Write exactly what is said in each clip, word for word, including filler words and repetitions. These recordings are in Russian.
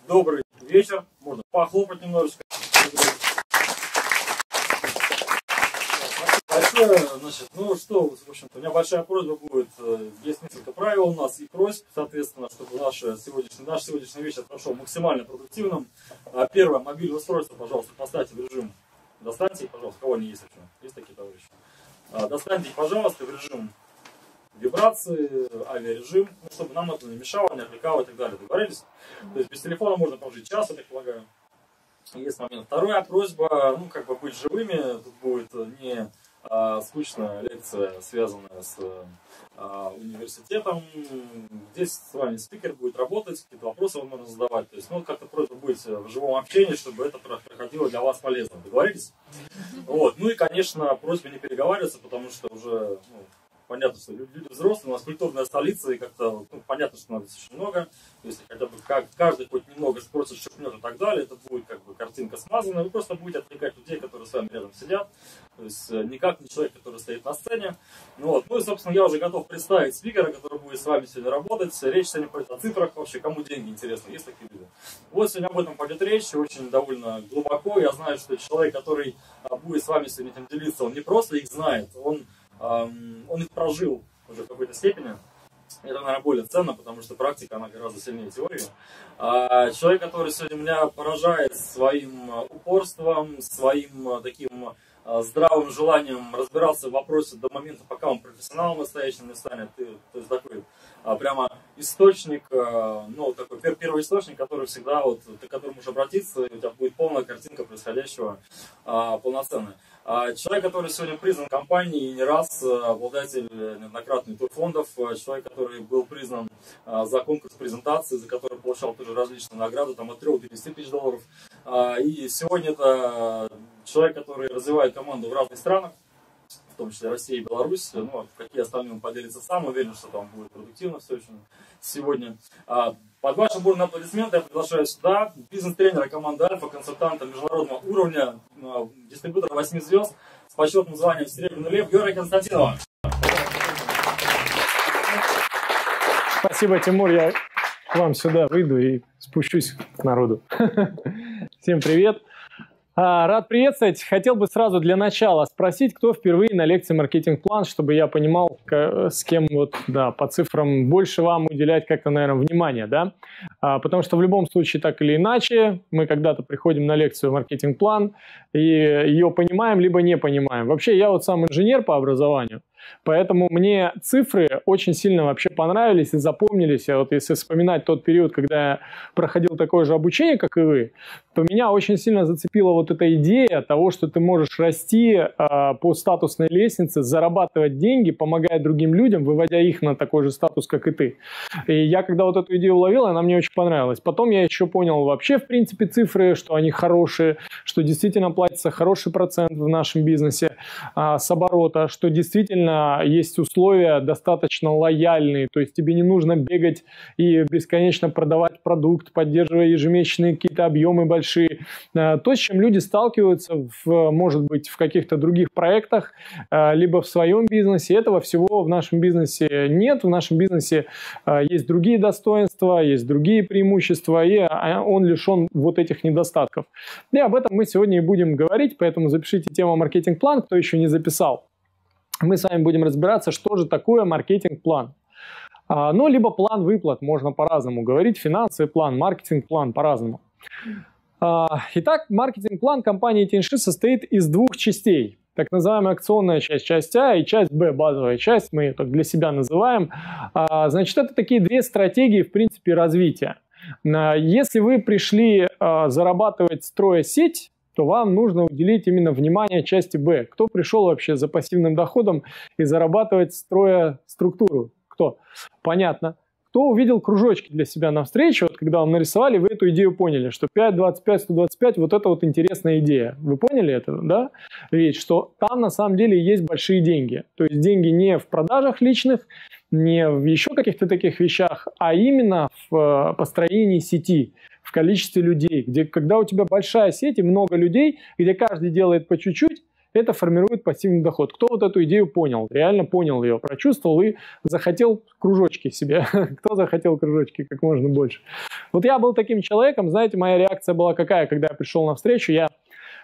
Добрый вечер. Можно похлопать немножечко. Большое, значит, ну что, в общем-то, у меня большая просьба будет. Есть несколько правил у нас и просьб, соответственно, чтобы наш сегодняшний, наш сегодняшний вечер прошел максимально продуктивным. Первое, мобильное устройство, пожалуйста, поставьте в режим. Достаньте их, пожалуйста, кого они есть вообще? Есть такие товарищи? Достаньте их, пожалуйста, в режим вибрации, авиарежим, ну, чтобы нам это не мешало, не отвлекало и так далее. Договорились? То есть без телефона можно прожить час, я так полагаю. Есть момент. Вторая просьба, ну, как бы быть живыми. Тут будет не а, скучная лекция, связанная с а, университетом. Здесь с вами спикер будет работать, какие-то вопросы вам можно задавать. То есть, ну, как-то просьба быть в живом общении, чтобы это проходило для вас полезно. Договорились? Вот. Ну и, конечно, просьба не переговариваться, потому что уже... Ну, понятно, что люди взрослые, у нас культурная столица, и как-то ну, понятно, что надо очень много. Если хотя бы как, каждый хоть немного спросит, шепнет и так далее, это будет как бы картинка смазанная. Вы просто будете отвлекать людей, которые с вами рядом сидят. То есть никак не человек, который стоит на сцене. Ну, вот. Ну и, собственно, я уже готов представить спикера, который будет с вами сегодня работать. Речь сегодня пойдет о цифрах. Вообще, кому деньги интересны, есть такие люди. Вот сегодня об этом пойдет речь, очень довольно глубоко. Я знаю, что человек, который будет с вами сегодня этим делиться, он не просто их знает, он... Он их прожил уже в какой-то степени. Это, наверное, более ценно, потому что практика, она гораздо сильнее теории. Человек, который сегодня меня поражает своим упорством, своим таким здравым желанием разбираться в вопросе до момента, пока он профессионалом настоящим не станет. То есть такой прямо источник, ну, такой первый источник, который всегда, вот, ты к которому можешь обратиться, и у тебя будет полная картинка происходящего полноценная. Человек, который сегодня признан компанией не раз, обладатель неоднократных турфондов, человек, который был признан за конкурс презентации, за который получал тоже различные награды, там от трёх до десяти тысяч долларов. И сегодня это человек, который развивает команду в разных странах, в том числе Россия и Беларусь. Ну, какие остальные он поделится сам, уверен, что там будет продуктивно все очень сегодня. Под ваши бурные аплодисменты я приглашаю сюда бизнес-тренера команды Альфа, консультанта международного уровня, дистрибьютора восьми звезд с почетным званием Серебряный Лев Георгия Константинова. Спасибо, Тимур. Я к вам сюда выйду и спущусь к народу. Всем привет. Рад приветствовать. Хотел бы сразу для начала спросить, кто впервые на лекции «Маркетинг-план», чтобы я понимал, с кем вот, да, по цифрам больше вам уделять как-то, наверное, внимание, да? Потому что в любом случае, так или иначе, мы когда-то приходим на лекцию «Маркетинг-план» и ее понимаем, либо не понимаем. Вообще, я вот сам инженер по образованию, поэтому мне цифры очень сильно вообще понравились и запомнились. А вот если вспоминать тот период, когда я проходил такое же обучение, как и вы, то меня очень сильно зацепила вот эта идея того, что ты можешь расти э, по статусной лестнице, зарабатывать деньги, помогая другим людям, выводя их на такой же статус, как и ты. И я когда вот эту идею уловил, она мне очень понравилась. Потом я еще понял вообще, в принципе, цифры, что они хорошие, что действительно платится хороший процент в нашем бизнесе э, с оборота, что действительно есть условия достаточно лояльные, то есть тебе не нужно бегать и бесконечно продавать продукт, поддерживая ежемесячные какие-то объемы большие. То, с чем люди сталкиваются, в, может быть, в каких-то других проектах, либо в своем бизнесе. Этого всего в нашем бизнесе нет. В нашем бизнесе есть другие достоинства, есть другие преимущества, и он лишен вот этих недостатков. И об этом мы сегодня и будем говорить, поэтому запишите тему «Маркетинг-план», кто еще не записал. Мы с вами будем разбираться, что же такое маркетинг-план. Ну, либо план выплат, можно по-разному говорить, финансовый план, маркетинг-план по-разному. Итак, маркетинг-план компании Тиньши состоит из двух частей. Так называемая акционная часть, часть А, и часть Б, базовая часть, мы ее так для себя называем. Значит, это такие две стратегии, в принципе, развития. Если вы пришли зарабатывать, строя сеть, то вам нужно уделить именно внимание части Б. Кто пришел вообще за пассивным доходом и зарабатывать, строя структуру? Кто? Понятно. Кто увидел кружочки для себя навстречу, вот когда вам нарисовали, вы эту идею поняли, что пять, двадцать пять, сто двадцать пять, вот это вот интересная идея. Вы поняли это, да? Ведь что там на самом деле есть большие деньги. То есть деньги не в продажах личных, не в еще каких-то таких вещах, а именно в построении сети, в количестве людей. Где, когда у тебя большая сеть и много людей, где каждый делает по чуть-чуть, это формирует пассивный доход. Кто вот эту идею понял, реально понял ее, прочувствовал и захотел кружочки себе. Кто захотел кружочки как можно больше. Вот я был таким человеком, знаете, моя реакция была какая, когда я пришел на встречу, я,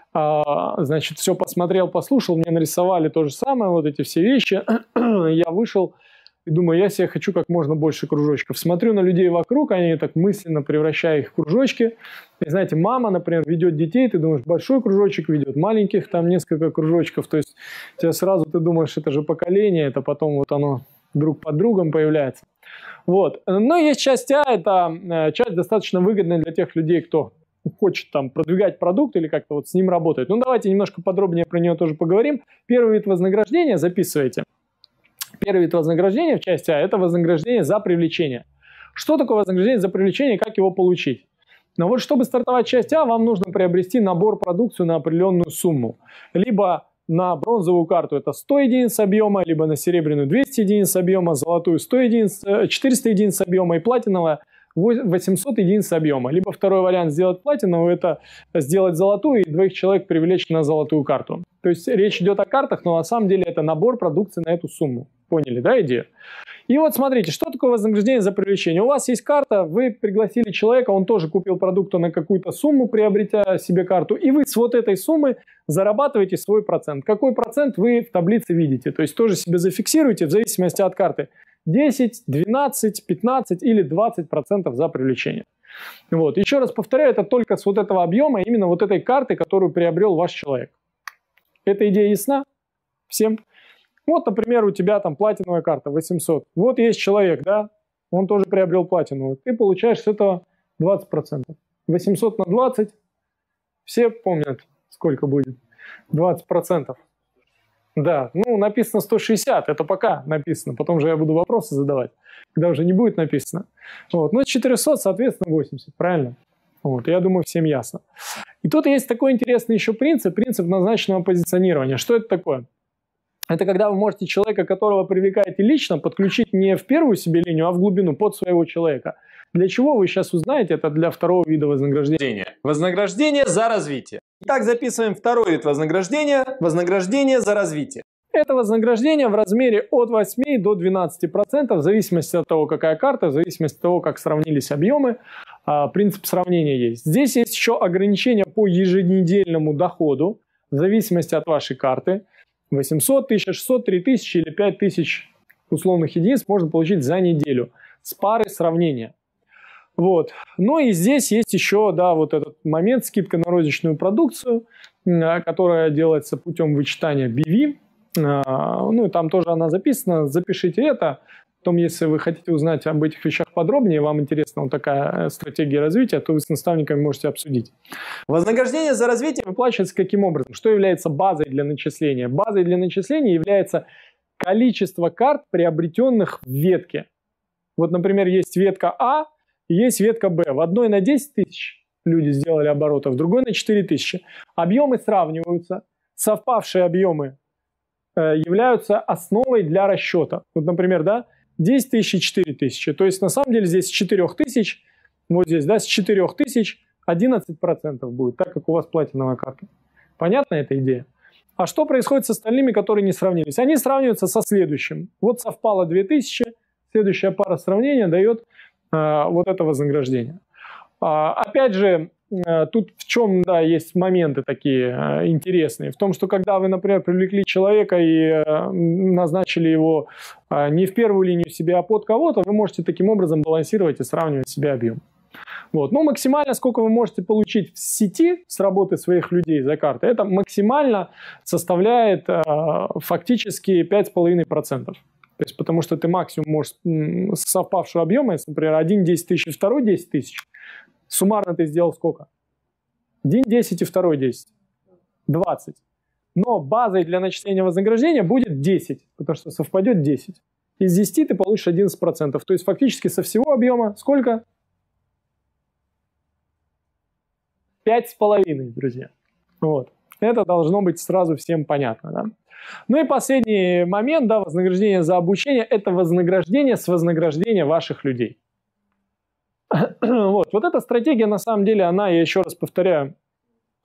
значит, все посмотрел, послушал, мне нарисовали то же самое, вот эти все вещи, я вышел и думаю, я себе хочу как можно больше кружочков. Смотрю на людей вокруг, они так мысленно превращая их в кружочки. И знаете, мама, например, ведет детей, ты думаешь, большой кружочек ведет, маленьких там несколько кружочков. То есть тебе сразу ты думаешь, это же поколение, это потом вот оно друг под другом появляется. Вот. Но есть часть А, это часть достаточно выгодная для тех людей, кто хочет там продвигать продукт или как-то вот с ним работать. Ну давайте немножко подробнее про нее тоже поговорим. Первый вид вознаграждения, записывайте. Первый вид вознаграждения в части А – это вознаграждение за привлечение. Что такое вознаграждение за привлечение и как его получить? Но вот чтобы стартовать часть А, вам нужно приобрести набор продукции на определенную сумму. Либо на бронзовую карту это сто единиц объема, либо на серебряную двести единиц объема, золотую сто единиц, четыреста единиц объема и платиновая восемьсот единиц объема. Либо второй вариант сделать платиновую, это сделать золотую и двоих человек привлечь на золотую карту. То есть речь идет о картах, но на самом деле это набор продукции на эту сумму. Поняли, да, идею? И вот смотрите, что такое вознаграждение за привлечение. У вас есть карта, вы пригласили человека, он тоже купил продукты на какую-то сумму, приобретя себе карту, и вы с вот этой суммы зарабатываете свой процент. Какой процент вы в таблице видите? То есть тоже себе зафиксируйте в зависимости от карты. десять, двенадцать, пятнадцать или двадцать процентов за привлечение. Вот. Еще раз повторяю, это только с вот этого объема, именно вот этой карты, которую приобрел ваш человек. Эта идея ясна всем? Вот, например, у тебя там платиновая карта восемьсот. Вот есть человек, да, он тоже приобрел платиновую. Ты получаешь с этого двадцать процентов. восемьсот на двадцать, все помнят, сколько будет? двадцать процентов. Да, ну написано сто шестьдесят, это пока написано, потом же я буду вопросы задавать, когда уже не будет написано. Вот. Ну, четыреста, соответственно, восемьдесят, правильно? Вот, я думаю, всем ясно. И тут есть такой интересный еще принцип, принцип назначенного позиционирования. Что это такое? Это когда вы можете человека, которого привлекаете лично, подключить не в первую себе линию, а в глубину, под своего человека. Для чего вы сейчас узнаете, это для второго вида вознаграждения. Вознаграждение за развитие. Итак, записываем второй вид вознаграждения. Вознаграждение за развитие. Это вознаграждение в размере от восьми до двенадцати процентов, в зависимости от того, какая карта, в зависимости от того, как сравнились объемы. Принцип сравнения есть. Здесь есть еще ограничения по еженедельному доходу, в зависимости от вашей карты. восемьсот, тысяча шестьсот, три тысячи или пять тысяч условных единиц можно получить за неделю с парой сравнения. Вот. Но и здесь есть еще, да, вот этот момент, скидка на розничную продукцию, которая делается путем вычитания би ви. Ну и там тоже она записана, запишите это. Потом, если вы хотите узнать об этих вещах подробнее, вам интересна вот такая стратегия развития, то вы с наставниками можете обсудить. Вознаграждение за развитие выплачивается каким образом? Что является базой для начисления? Базой для начисления является количество карт, приобретенных в ветке. Вот, например, есть ветка А, есть ветка Б. В одной на десять тысяч люди сделали оборотов, в другой на четыре тысячи. Объемы сравниваются. Совпавшие объемы э, являются основой для расчета. Вот, например, да, десять тысяч и четыре тысячи. То есть, на самом деле, здесь с четырёх тысяч, вот здесь, да, с четырёх тысяч одиннадцать процентов будет, так как у вас платиновая карта. Понятна эта идея? А что происходит с остальными, которые не сравнились? Они сравниваются со следующим. Вот совпало две тысячи, следующая пара сравнения дает э, вот это вознаграждение. А, опять же, э, тут в чем, да, есть моменты такие э, интересные. В том, что когда вы, например, привлекли человека и э, назначили его э, не в первую линию себе, а под кого-то, вы можете таким образом балансировать и сравнивать себе объем. Вот. Но максимально, сколько вы можете получить в сети с работы своих людей за карты, это максимально составляет э, фактически пять с половиной процентов. То есть, потому что ты максимум можешь с совпавшего объема, если, например, один десять тысяч и второй десять тысяч, суммарно ты сделал сколько? один десять и второй десять. двадцать. Но базой для начисления вознаграждения будет десять, потому что совпадет десять. Из десяти ты получишь одиннадцать процентов. То есть, фактически со всего объема сколько? пять с половиной, друзья. Вот. Это должно быть сразу всем понятно. Да? Ну и последний момент, да, вознаграждение за обучение, это вознаграждение с вознаграждения ваших людей. Вот. Вот эта стратегия, на самом деле, она, я еще раз повторяю,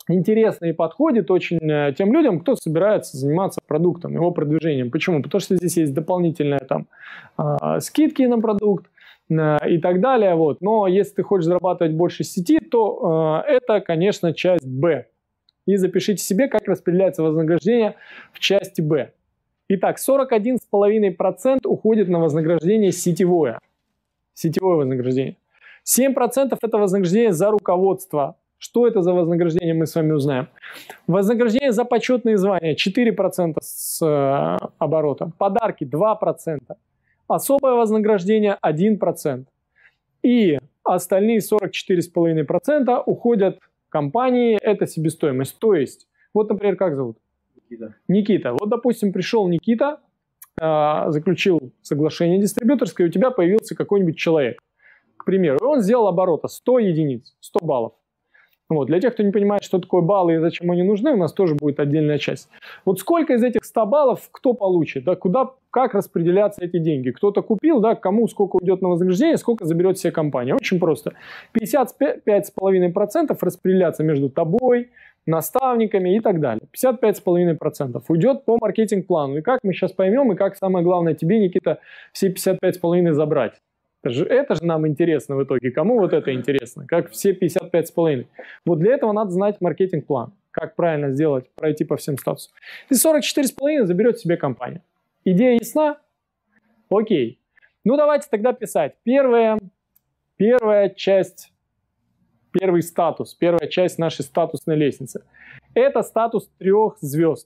интересно и подходит очень тем людям, кто собирается заниматься продуктом, его продвижением. Почему? Потому что здесь есть дополнительные там скидки на продукт и так далее. Вот. Но если ты хочешь зарабатывать больше сети, то это, конечно, часть Б. И запишите себе, как распределяется вознаграждение в части Б. Итак, сорок один целых пять десятых процента уходит на вознаграждение сетевое. Сетевое вознаграждение. семь процентов это вознаграждение за руководство. Что это за вознаграждение, мы с вами узнаем. Вознаграждение за почетные звания четыре процента с э, оборота. Подарки два процента. Особое вознаграждение один процент. И остальные сорок четыре целых пять десятых процента уходят компании, это себестоимость. То есть, вот, например, как зовут? Никита. Никита. Вот, допустим, пришел Никита, э, заключил соглашение дистрибьюторское, и у тебя появился какой-нибудь человек, к примеру, и он сделал оборота сто единиц, сто баллов. Вот. Для тех, кто не понимает, что такое баллы и зачем они нужны, у нас тоже будет отдельная часть. Вот сколько из этих ста баллов кто получит, да, куда, как распределяться эти деньги? Кто-то купил, да, кому сколько уйдет на вознаграждение, сколько заберет себе компания. Очень просто. пятьдесят пять целых пять десятых процента распределяться между тобой, наставниками и так далее. пятьдесят пять целых пять десятых процента уйдет по маркетинг-плану. И как мы сейчас поймем, и как самое главное тебе, Никита, все пятьдесят пять целых пять десятых забрать. Это же, это же нам интересно в итоге. Кому вот это интересно? Как все пятьдесят пять целых пять десятых. Вот для этого надо знать маркетинг-план. Как правильно сделать, пройти по всем статусам. И сорок четыре целых пять десятых заберет себе компания. Идея ясна? Окей. Ну давайте тогда писать. Первая, первая часть, первый статус, первая часть нашей статусной лестницы. Это статус трех звезд.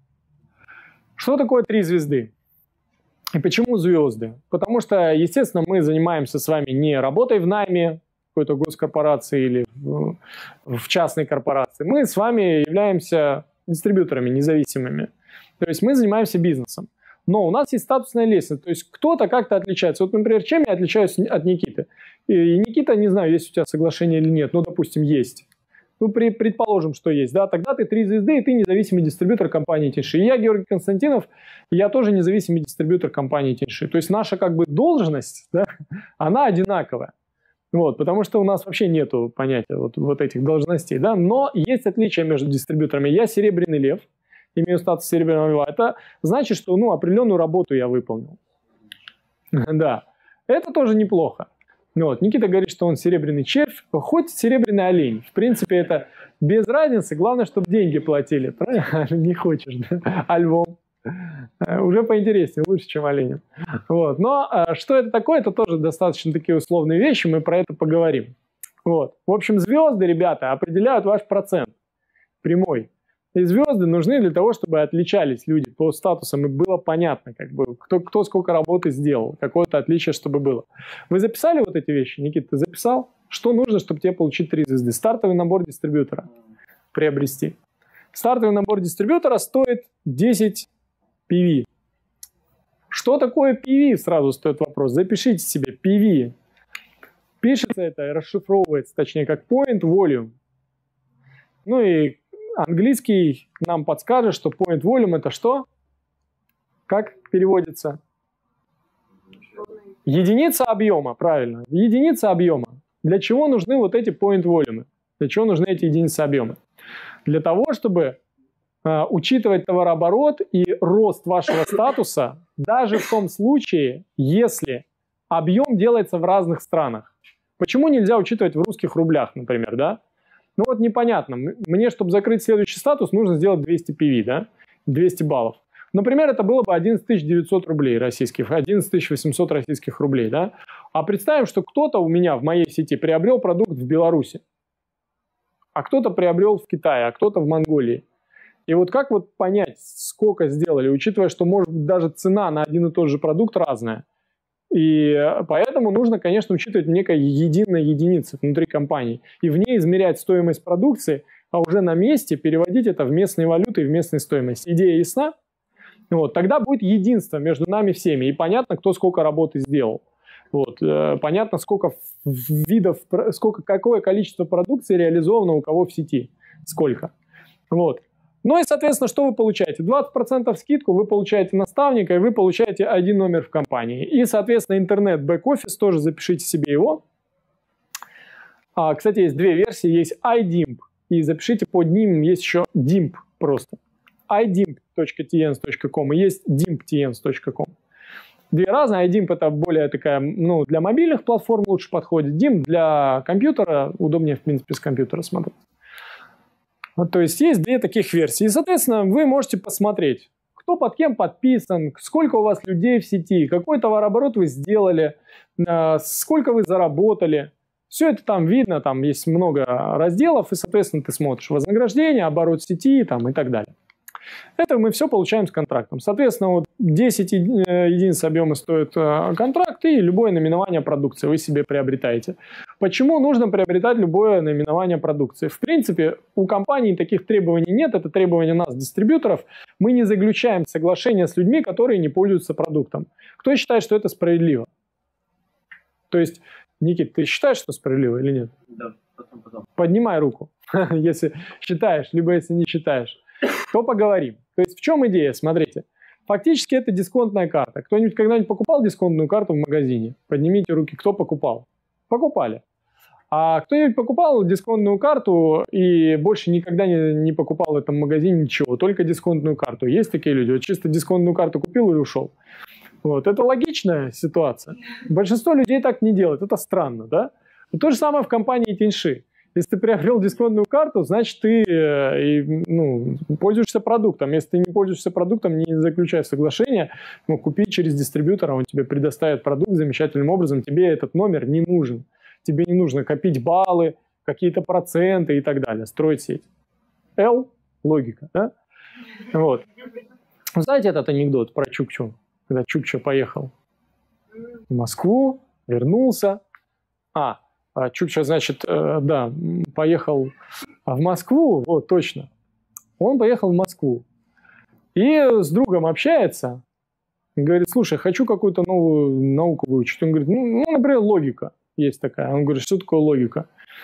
Что такое три звезды? И почему звезды? Потому что, естественно, мы занимаемся с вами не работой в найме какой-то госкорпорации или в, в частной корпорации. Мы с вами являемся дистрибьюторами независимыми. То есть мы занимаемся бизнесом. Но у нас есть статусная лестница. То есть кто-то как-то отличается. Вот, например, чем я отличаюсь от Никиты? И Никита, не знаю, есть у тебя соглашение или нет. Ну, допустим, есть. Ну, при, предположим, что есть, да, тогда ты три звезды, и ты независимый дистрибьютор компании Тиньши. И я, Георгий Константинов, я тоже независимый дистрибьютор компании Тиньши. То есть наша как бы должность, да, она одинаковая. Вот, потому что у нас вообще нету понятия вот, вот этих должностей, да, но есть отличия между дистрибьюторами. Я серебряный лев, имею статус серебряного льва. Это значит, что, ну, определенную работу я выполнил. Да, это тоже неплохо. Вот. Никита говорит, что он серебряный червь, хоть серебряный олень. В принципе, это без разницы. Главное, чтобы деньги платили. Правильно? Не хочешь, да? А львом? Уже поинтереснее, лучше, чем оленем. Вот. Но что это такое, это тоже достаточно такие условные вещи, мы про это поговорим. Вот. В общем, звезды, ребята, определяют ваш процент прямой. И звезды нужны для того, чтобы отличались люди по статусам, и было понятно, как бы, кто, кто сколько работы сделал, какое-то отличие, чтобы было. Вы записали вот эти вещи, Никита, ты записал? Что нужно, чтобы тебе получить три звезды? Стартовый набор дистрибьютора приобрести. Стартовый набор дистрибьютора стоит десять пи ви. Что такое пи ви? Сразу стоит вопрос. Запишите себе пи ви. Пишется это, расшифровывается, точнее, как Point Volume. Ну и английский нам подскажет, что Point Volume это что? Как переводится? Единица объема, правильно. Единица объема. Для чего нужны вот эти Point Volume? Для чего нужны эти единицы объема? Для того, чтобы э, учитывать товарооборот и рост вашего статуса даже в том случае, если объем делается в разных странах. Почему нельзя учитывать в русских рублях, например, да? Ну вот непонятно. Мне, чтобы закрыть следующий статус, нужно сделать двести пи ви, да? двести баллов. Например, это было бы одиннадцать тысяч девятьсот рублей российских, одиннадцать тысяч восемьсот российских рублей, да? А представим, что кто-то у меня в моей сети приобрел продукт в Беларуси, а кто-то приобрел в Китае, а кто-то в Монголии. И вот как вот понять, сколько сделали, учитывая, что может быть даже цена на один и тот же продукт разная. И поэтому нужно, конечно, учитывать некая единая единица внутри компании. И в ней измерять стоимость продукции, а уже на месте переводить это в местные валюты и в местные стоимости. Идея ясна? Вот, тогда будет единство между нами всеми. И понятно, кто сколько работы сделал. Вот, э, понятно, сколько видов, сколько, какое количество продукции реализовано у кого в сети. Сколько. Вот. Ну и, соответственно, что вы получаете? двадцать процентов скидку вы получаете наставника, и вы получаете один номер в компании. И, соответственно, интернет бэк-офис, тоже запишите себе его. А, кстати, есть две версии. Есть iDimp и запишите под ним, есть еще димп просто. айдимп точка ти энс точка ком и есть димп точка ти энс точка ком. Две разные. айдимп это более такая, ну, для мобильных платформ лучше подходит. димп для компьютера удобнее, в принципе, с компьютера смотреть. Вот, то есть есть две таких версии. И, соответственно, вы можете посмотреть, кто под кем подписан, сколько у вас людей в сети, какой товарооборот вы сделали, сколько вы заработали. Все это там видно, там есть много разделов, и, соответственно, ты смотришь вознаграждение, оборот сети там, и так далее. Это мы все получаем с контрактом. Соответственно, вот десять единиц объема стоит контракт, и любое наименование продукции вы себе приобретаете. Почему нужно приобретать любое наименование продукции? В принципе, у компании таких требований нет, это требования нас, дистрибьюторов. Мы не заключаем соглашения с людьми, которые не пользуются продуктом. Кто считает, что это справедливо? То есть, Никит, ты считаешь, что справедливо или нет? Да, потом, потом. Поднимай руку, если считаешь, либо если не считаешь. То поговорим. То есть в чем идея? Смотрите. Фактически это дисконтная карта. Кто-нибудь когда-нибудь покупал дисконтную карту в магазине? Поднимите руки, кто покупал? Покупали. А кто-нибудь покупал дисконтную карту и больше никогда не, не покупал в этом магазине ничего, только дисконтную карту? Есть такие люди? Вот чисто дисконтную карту купил и ушел. Вот. Это логичная ситуация. Большинство людей так не делает. Это странно, да? Но то же самое в компании Тиньши. Если ты приобрел дисконтную карту, значит, ты э, ну, пользуешься продуктом. Если ты не пользуешься продуктом, не заключай соглашение, ну, купи через дистрибьютора, он тебе предоставит продукт замечательным образом, тебе этот номер не нужен. Тебе не нужно копить баллы, какие-то проценты и так далее, строить сеть. L – логика, да? Вот. Знаете этот анекдот про Чукчу? Когда Чукча поехал в Москву, вернулся. А, Чукча, значит, э, да, поехал в Москву, вот, точно. Он поехал в Москву. И с другом общается, говорит, слушай, хочу какую-то новую науку выучить. Он говорит, ну, ну, например, логика есть такая. Он говорит, что такое логика?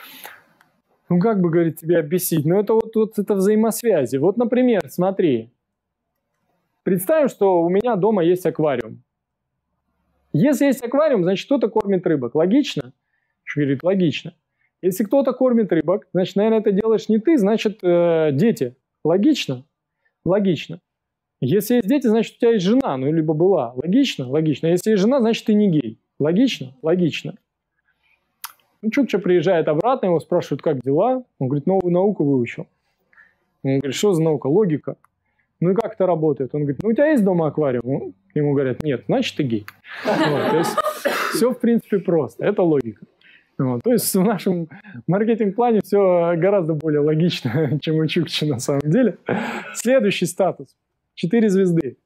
Ну, как бы, говорит, тебя объяснить? Ну, это вот, вот это взаимосвязи. Вот, например, смотри. Представим, что у меня дома есть аквариум. Если есть аквариум, значит, кто-то кормит рыбок. Логично? Говорит, логично. Если кто-то кормит рыбок, значит, наверное, это делаешь не ты, значит, э, дети. Логично? Логично. Если есть дети, значит, у тебя есть жена, ну, либо была. Логично? Логично. Если есть жена, значит, ты не гей. Логично? Логично. Ну, Чукча приезжает обратно, его спрашивают, как дела? Он говорит, новую науку выучил. Он говорит, что за наука? Логика. Ну и как это работает? Он говорит, ну у тебя есть дома аквариум? Ему говорят, нет, значит ты гей. Вот, то есть все в принципе просто, это логика. Вот, то есть в нашем маркетинг-плане все гораздо более логично, чем у Чукчи на самом деле. Следующий статус. Четыре звезды.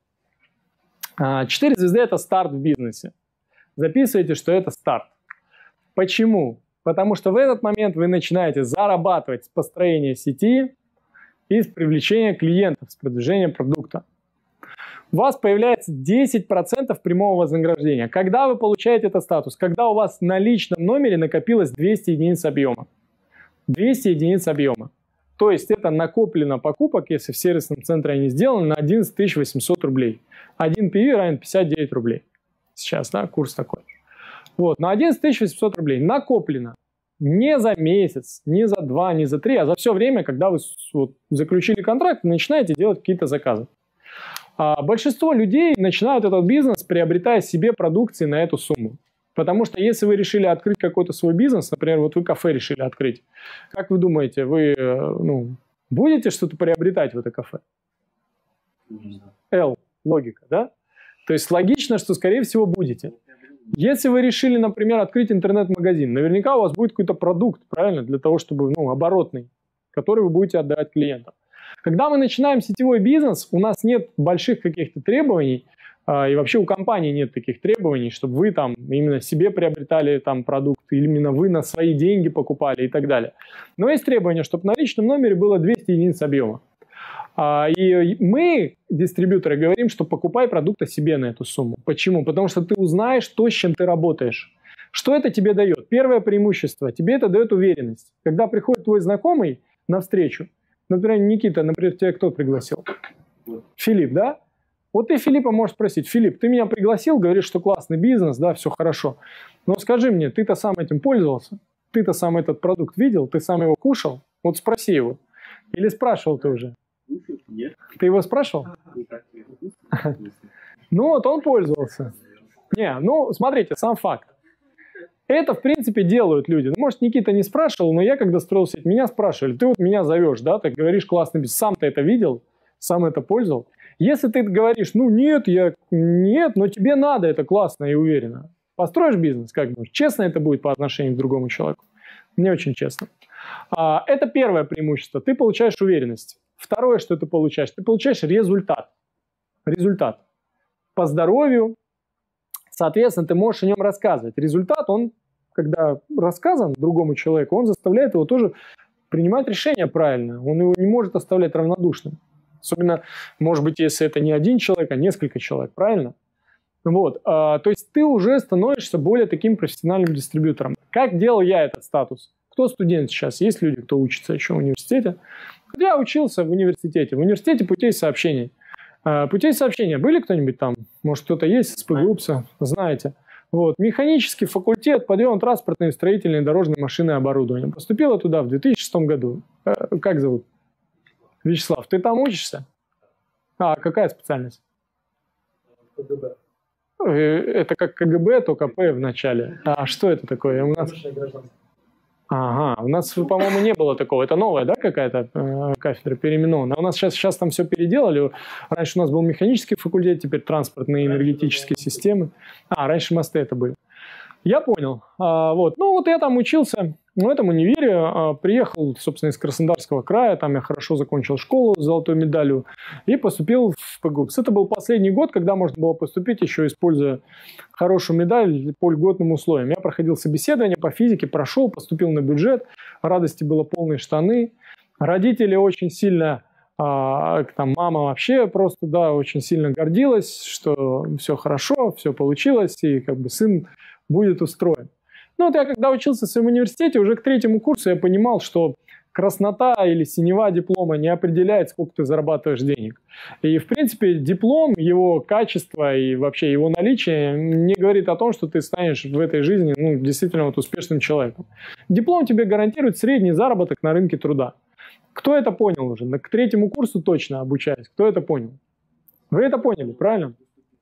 Четыре звезды – это старт в бизнесе. Записывайте, что это старт. Почему? Потому что в этот момент вы начинаете зарабатывать с построения сети и с привлечения клиентов, с продвижения продукта. У вас появляется десять процентов прямого вознаграждения. Когда вы получаете этот статус? Когда у вас на личном номере накопилось двести единиц объема. двести единиц объема. То есть это накоплено покупок, если в сервисном центре они сделаны, на одиннадцать тысяч восемьсот рублей. один пи ви равен пятьдесят девять рублей. Сейчас, да, курс такой. Вот, на одиннадцать тысяч восемьсот рублей накоплено. Не за месяц, не за два, не за три, а за все время, когда вы вот, заключили контракт и начинаете делать какие-то заказы. А большинство людей начинают этот бизнес, приобретая себе продукции на эту сумму. Потому что если вы решили открыть какой-то свой бизнес, например, вот вы кафе решили открыть, как вы думаете, вы ну, будете что-то приобретать в это кафе? L, логика, да? То есть логично, что, скорее всего, будете. Если вы решили, например, открыть интернет-магазин, наверняка у вас будет какой-то продукт, правильно, для того, чтобы, ну, оборотный, который вы будете отдавать клиентам. Когда мы начинаем сетевой бизнес, у нас нет больших каких-то требований, и вообще у компании нет таких требований, чтобы вы там именно себе приобретали там продукт, или именно вы на свои деньги покупали и так далее. Но есть требование, чтобы на личном номере было двести единиц объема. И мы, дистрибьюторы, говорим, что покупай продукты себе на эту сумму. Почему? Потому что ты узнаешь то, с чем ты работаешь. Что это тебе дает? Первое преимущество. Тебе это дает уверенность. Когда приходит твой знакомый на встречу, например, Никита, например, тебя кто пригласил? Филипп, да? Вот ты Филиппа можешь спросить: Филипп, ты меня пригласил, говоришь, что классный бизнес, да, все хорошо. Но скажи мне, ты-то сам этим пользовался? Ты-то сам этот продукт видел? Ты сам его кушал? Вот спроси его. Или спрашивал ты уже? Нет. Ты его спрашивал? Ну вот он пользовался. Не, ну смотрите, сам факт. Это, в принципе, делают люди. Ну, может, Никита не спрашивал, но я, когда строил сеть, меня спрашивали. Ты вот меня зовешь, да, ты говоришь классный бизнес. Сам ты это видел? Сам это пользовал? Если ты говоришь, ну нет, я нет, но тебе надо, это классно и уверенно. Построишь бизнес, как думаешь? Честно это будет по отношению к другому человеку? Не очень честно. А, это первое преимущество. Ты получаешь уверенность. Второе, что ты получаешь, ты получаешь результат. Результат. По здоровью, соответственно, ты можешь о нем рассказывать. Результат, он, когда рассказан другому человеку, он заставляет его тоже принимать решение правильно. Он его не может оставлять равнодушным. Особенно, может быть, если это не один человек, а несколько человек, правильно? Вот. А, то есть ты уже становишься более таким профессиональным дистрибьютором. Как делал я этот статус? Кто студент сейчас? Есть люди, кто учится еще в университете? Я учился в университете. В университете путей сообщений. А, путей сообщения были кто-нибудь там? Может, кто-то есть из ПГУПСа? Знаете. Вот. Механический факультет, подъем транспортной, строительной, дорожной машины и оборудования. Поступила туда в две тысячи шестом году. А, как зовут? Вячеслав, ты там учишься? А, какая специальность? КГБ. Это как КГБ, только П в начале. А что это такое? У нас... Ага, у нас, по-моему, не было такого. Это новая, да, какая-то э, кафедра переименована? У нас сейчас, сейчас там все переделали. Раньше у нас был механический факультет, теперь транспортные и энергетические системы. А, раньше мосты это были. Я понял. А, вот. Ну, вот я там учился в этом универе, а, приехал, собственно, из Краснодарского края, там я хорошо закончил школу с золотой медалью и поступил в ПГУПС. Это был последний год, когда можно было поступить, еще используя хорошую медаль по льготным условиям. Я проходил собеседование по физике, прошел, поступил на бюджет, радости было полные штаны. Родители очень сильно... А, там мама вообще просто, да, очень сильно гордилась, что все хорошо, все получилось, и как бы сын будет устроен. Ну вот я когда учился в своем университете, уже к третьему курсу я понимал, что краснота или синева диплома не определяет, сколько ты зарабатываешь денег. И, в принципе, диплом, его качество и вообще его наличие не говорит о том, что ты станешь в этой жизни, ну, действительно вот успешным человеком. Диплом тебе гарантирует средний заработок на рынке труда. Кто это понял уже? К третьему курсу точно обучаюсь. Кто это понял? Вы это поняли, правильно?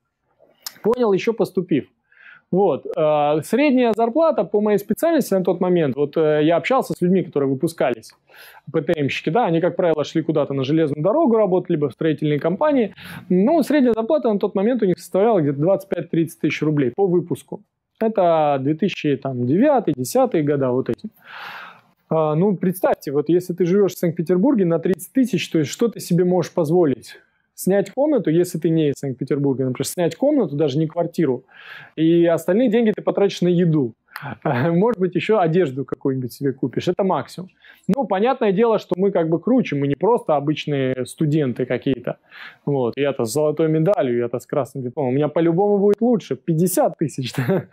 Понял, еще поступив. Вот. Средняя зарплата по моей специальности на тот момент, вот я общался с людьми, которые выпускались, ПТМщики, да, они, как правило, шли куда-то на железную дорогу работать, либо в строительной компании. Ну, средняя зарплата на тот момент у них составляла где-то двадцать пять - тридцать тысяч рублей по выпуску. Это две тысячи девятый - две тысячи десятый года, вот эти. А, ну, представьте, вот если ты живешь в Санкт-Петербурге на тридцать тысяч, то есть что ты себе можешь позволить? Снять комнату, если ты не из Санкт-Петербурга, например, снять комнату, даже не квартиру, и остальные деньги ты потратишь на еду. Может быть, еще одежду какую-нибудь себе купишь. Это максимум. Ну, понятное дело, что мы как бы круче. Мы не просто обычные студенты какие-то. Вот. Я-то с золотой медалью, я-то с красным дипломом. У меня по-любому будет лучше. пятьдесят тысяч.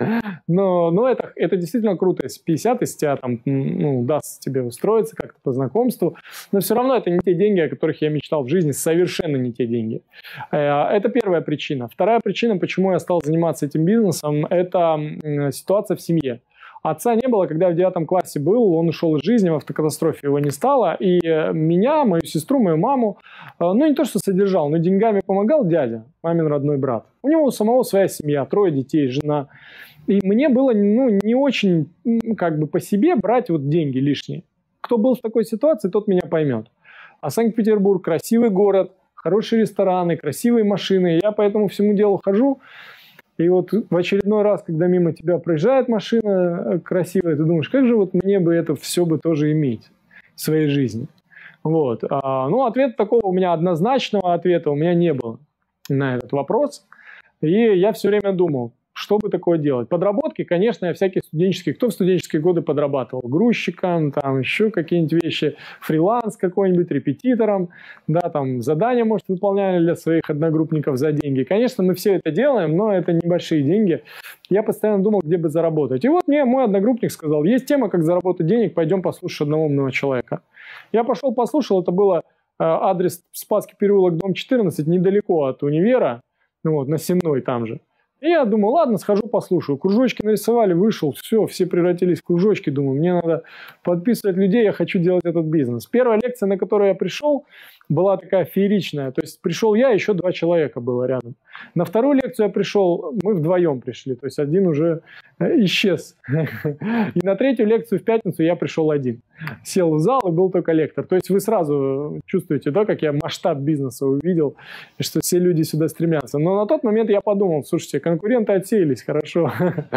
Но, но это, это действительно круто. Если пятьдесят, если тебя там, ну, удастся тебе устроиться как-то по знакомству. Но все равно это не те деньги, о которых я мечтал в жизни. Совершенно не те деньги. Это первая причина. Вторая причина, почему я стал заниматься этим бизнесом, это ситуация в семье. Отца не было, когда я в девятом классе был, он ушел из жизни, в автокатастрофе его не стало. И меня, мою сестру, мою маму, ну не то что содержал, но деньгами помогал дядя, мамин родной брат. У него у самого своя семья, трое детей, жена. И мне было, ну, не очень как бы по себе брать вот деньги лишние. Кто был в такой ситуации, тот меня поймет. А Санкт-Петербург красивый город, хорошие рестораны, красивые машины. Я по этому всему делу хожу. И вот в очередной раз, когда мимо тебя проезжает машина красивая, ты думаешь, как же вот мне бы это все бы тоже иметь в своей жизни. Вот. А, ну, ответа такого у меня, однозначного ответа у меня не было на этот вопрос. И я все время думал, что бы такое делать. Подработки, конечно, я всякие студенческие. Кто в студенческие годы подрабатывал? Грузчиком, там еще какие-нибудь вещи, фриланс какой-нибудь, репетитором, да, там задания, может, выполняли для своих одногруппников за деньги. Конечно, мы все это делаем, но это небольшие деньги. Я постоянно думал, где бы заработать. И вот мне мой одногруппник сказал, есть тема, как заработать денег, пойдем послушай одного умного человека. Я пошел послушал, это было адрес Спасский переулок, дом четырнадцать, недалеко от универа, ну вот, на Сенной там же. И я думаю, ладно, схожу послушаю. Кружочки нарисовали, вышел, все, все превратились в кружочки. Думаю, мне надо подписывать людей, я хочу делать этот бизнес. Первая лекция, на которую я пришел, была такая фееричная. То есть пришел я, еще два человека было рядом. На вторую лекцию я пришел, мы вдвоем пришли. То есть один уже исчез. И на третью лекцию в пятницу я пришел один. Сел в зал, и был только лектор. То есть вы сразу чувствуете, да, как я масштаб бизнеса увидел, и что все люди сюда стремятся. Но на тот момент я подумал, слушайте, конкуренты отсеялись, хорошо.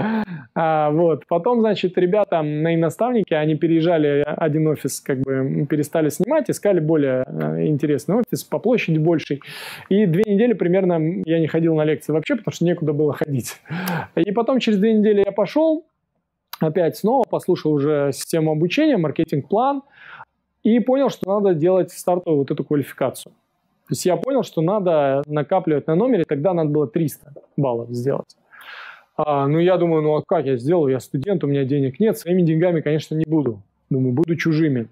а, вот. Потом, значит, ребята, мои наставники, они переезжали, один офис как бы перестали снимать, искали более интересный офис, по площади больший. И две недели примерно я не ходил на лекции вообще, потому что некуда было ходить. И потом через две недели я пошел, опять снова послушал уже систему обучения, маркетинг-план и понял, что надо делать стартовую вот эту квалификацию. То есть я понял, что надо накапливать на номере, тогда надо было триста баллов сделать. А, ну я думаю, ну а как я сделаю? Я студент, у меня денег нет, своими деньгами, конечно, не буду. Думаю, буду чужими.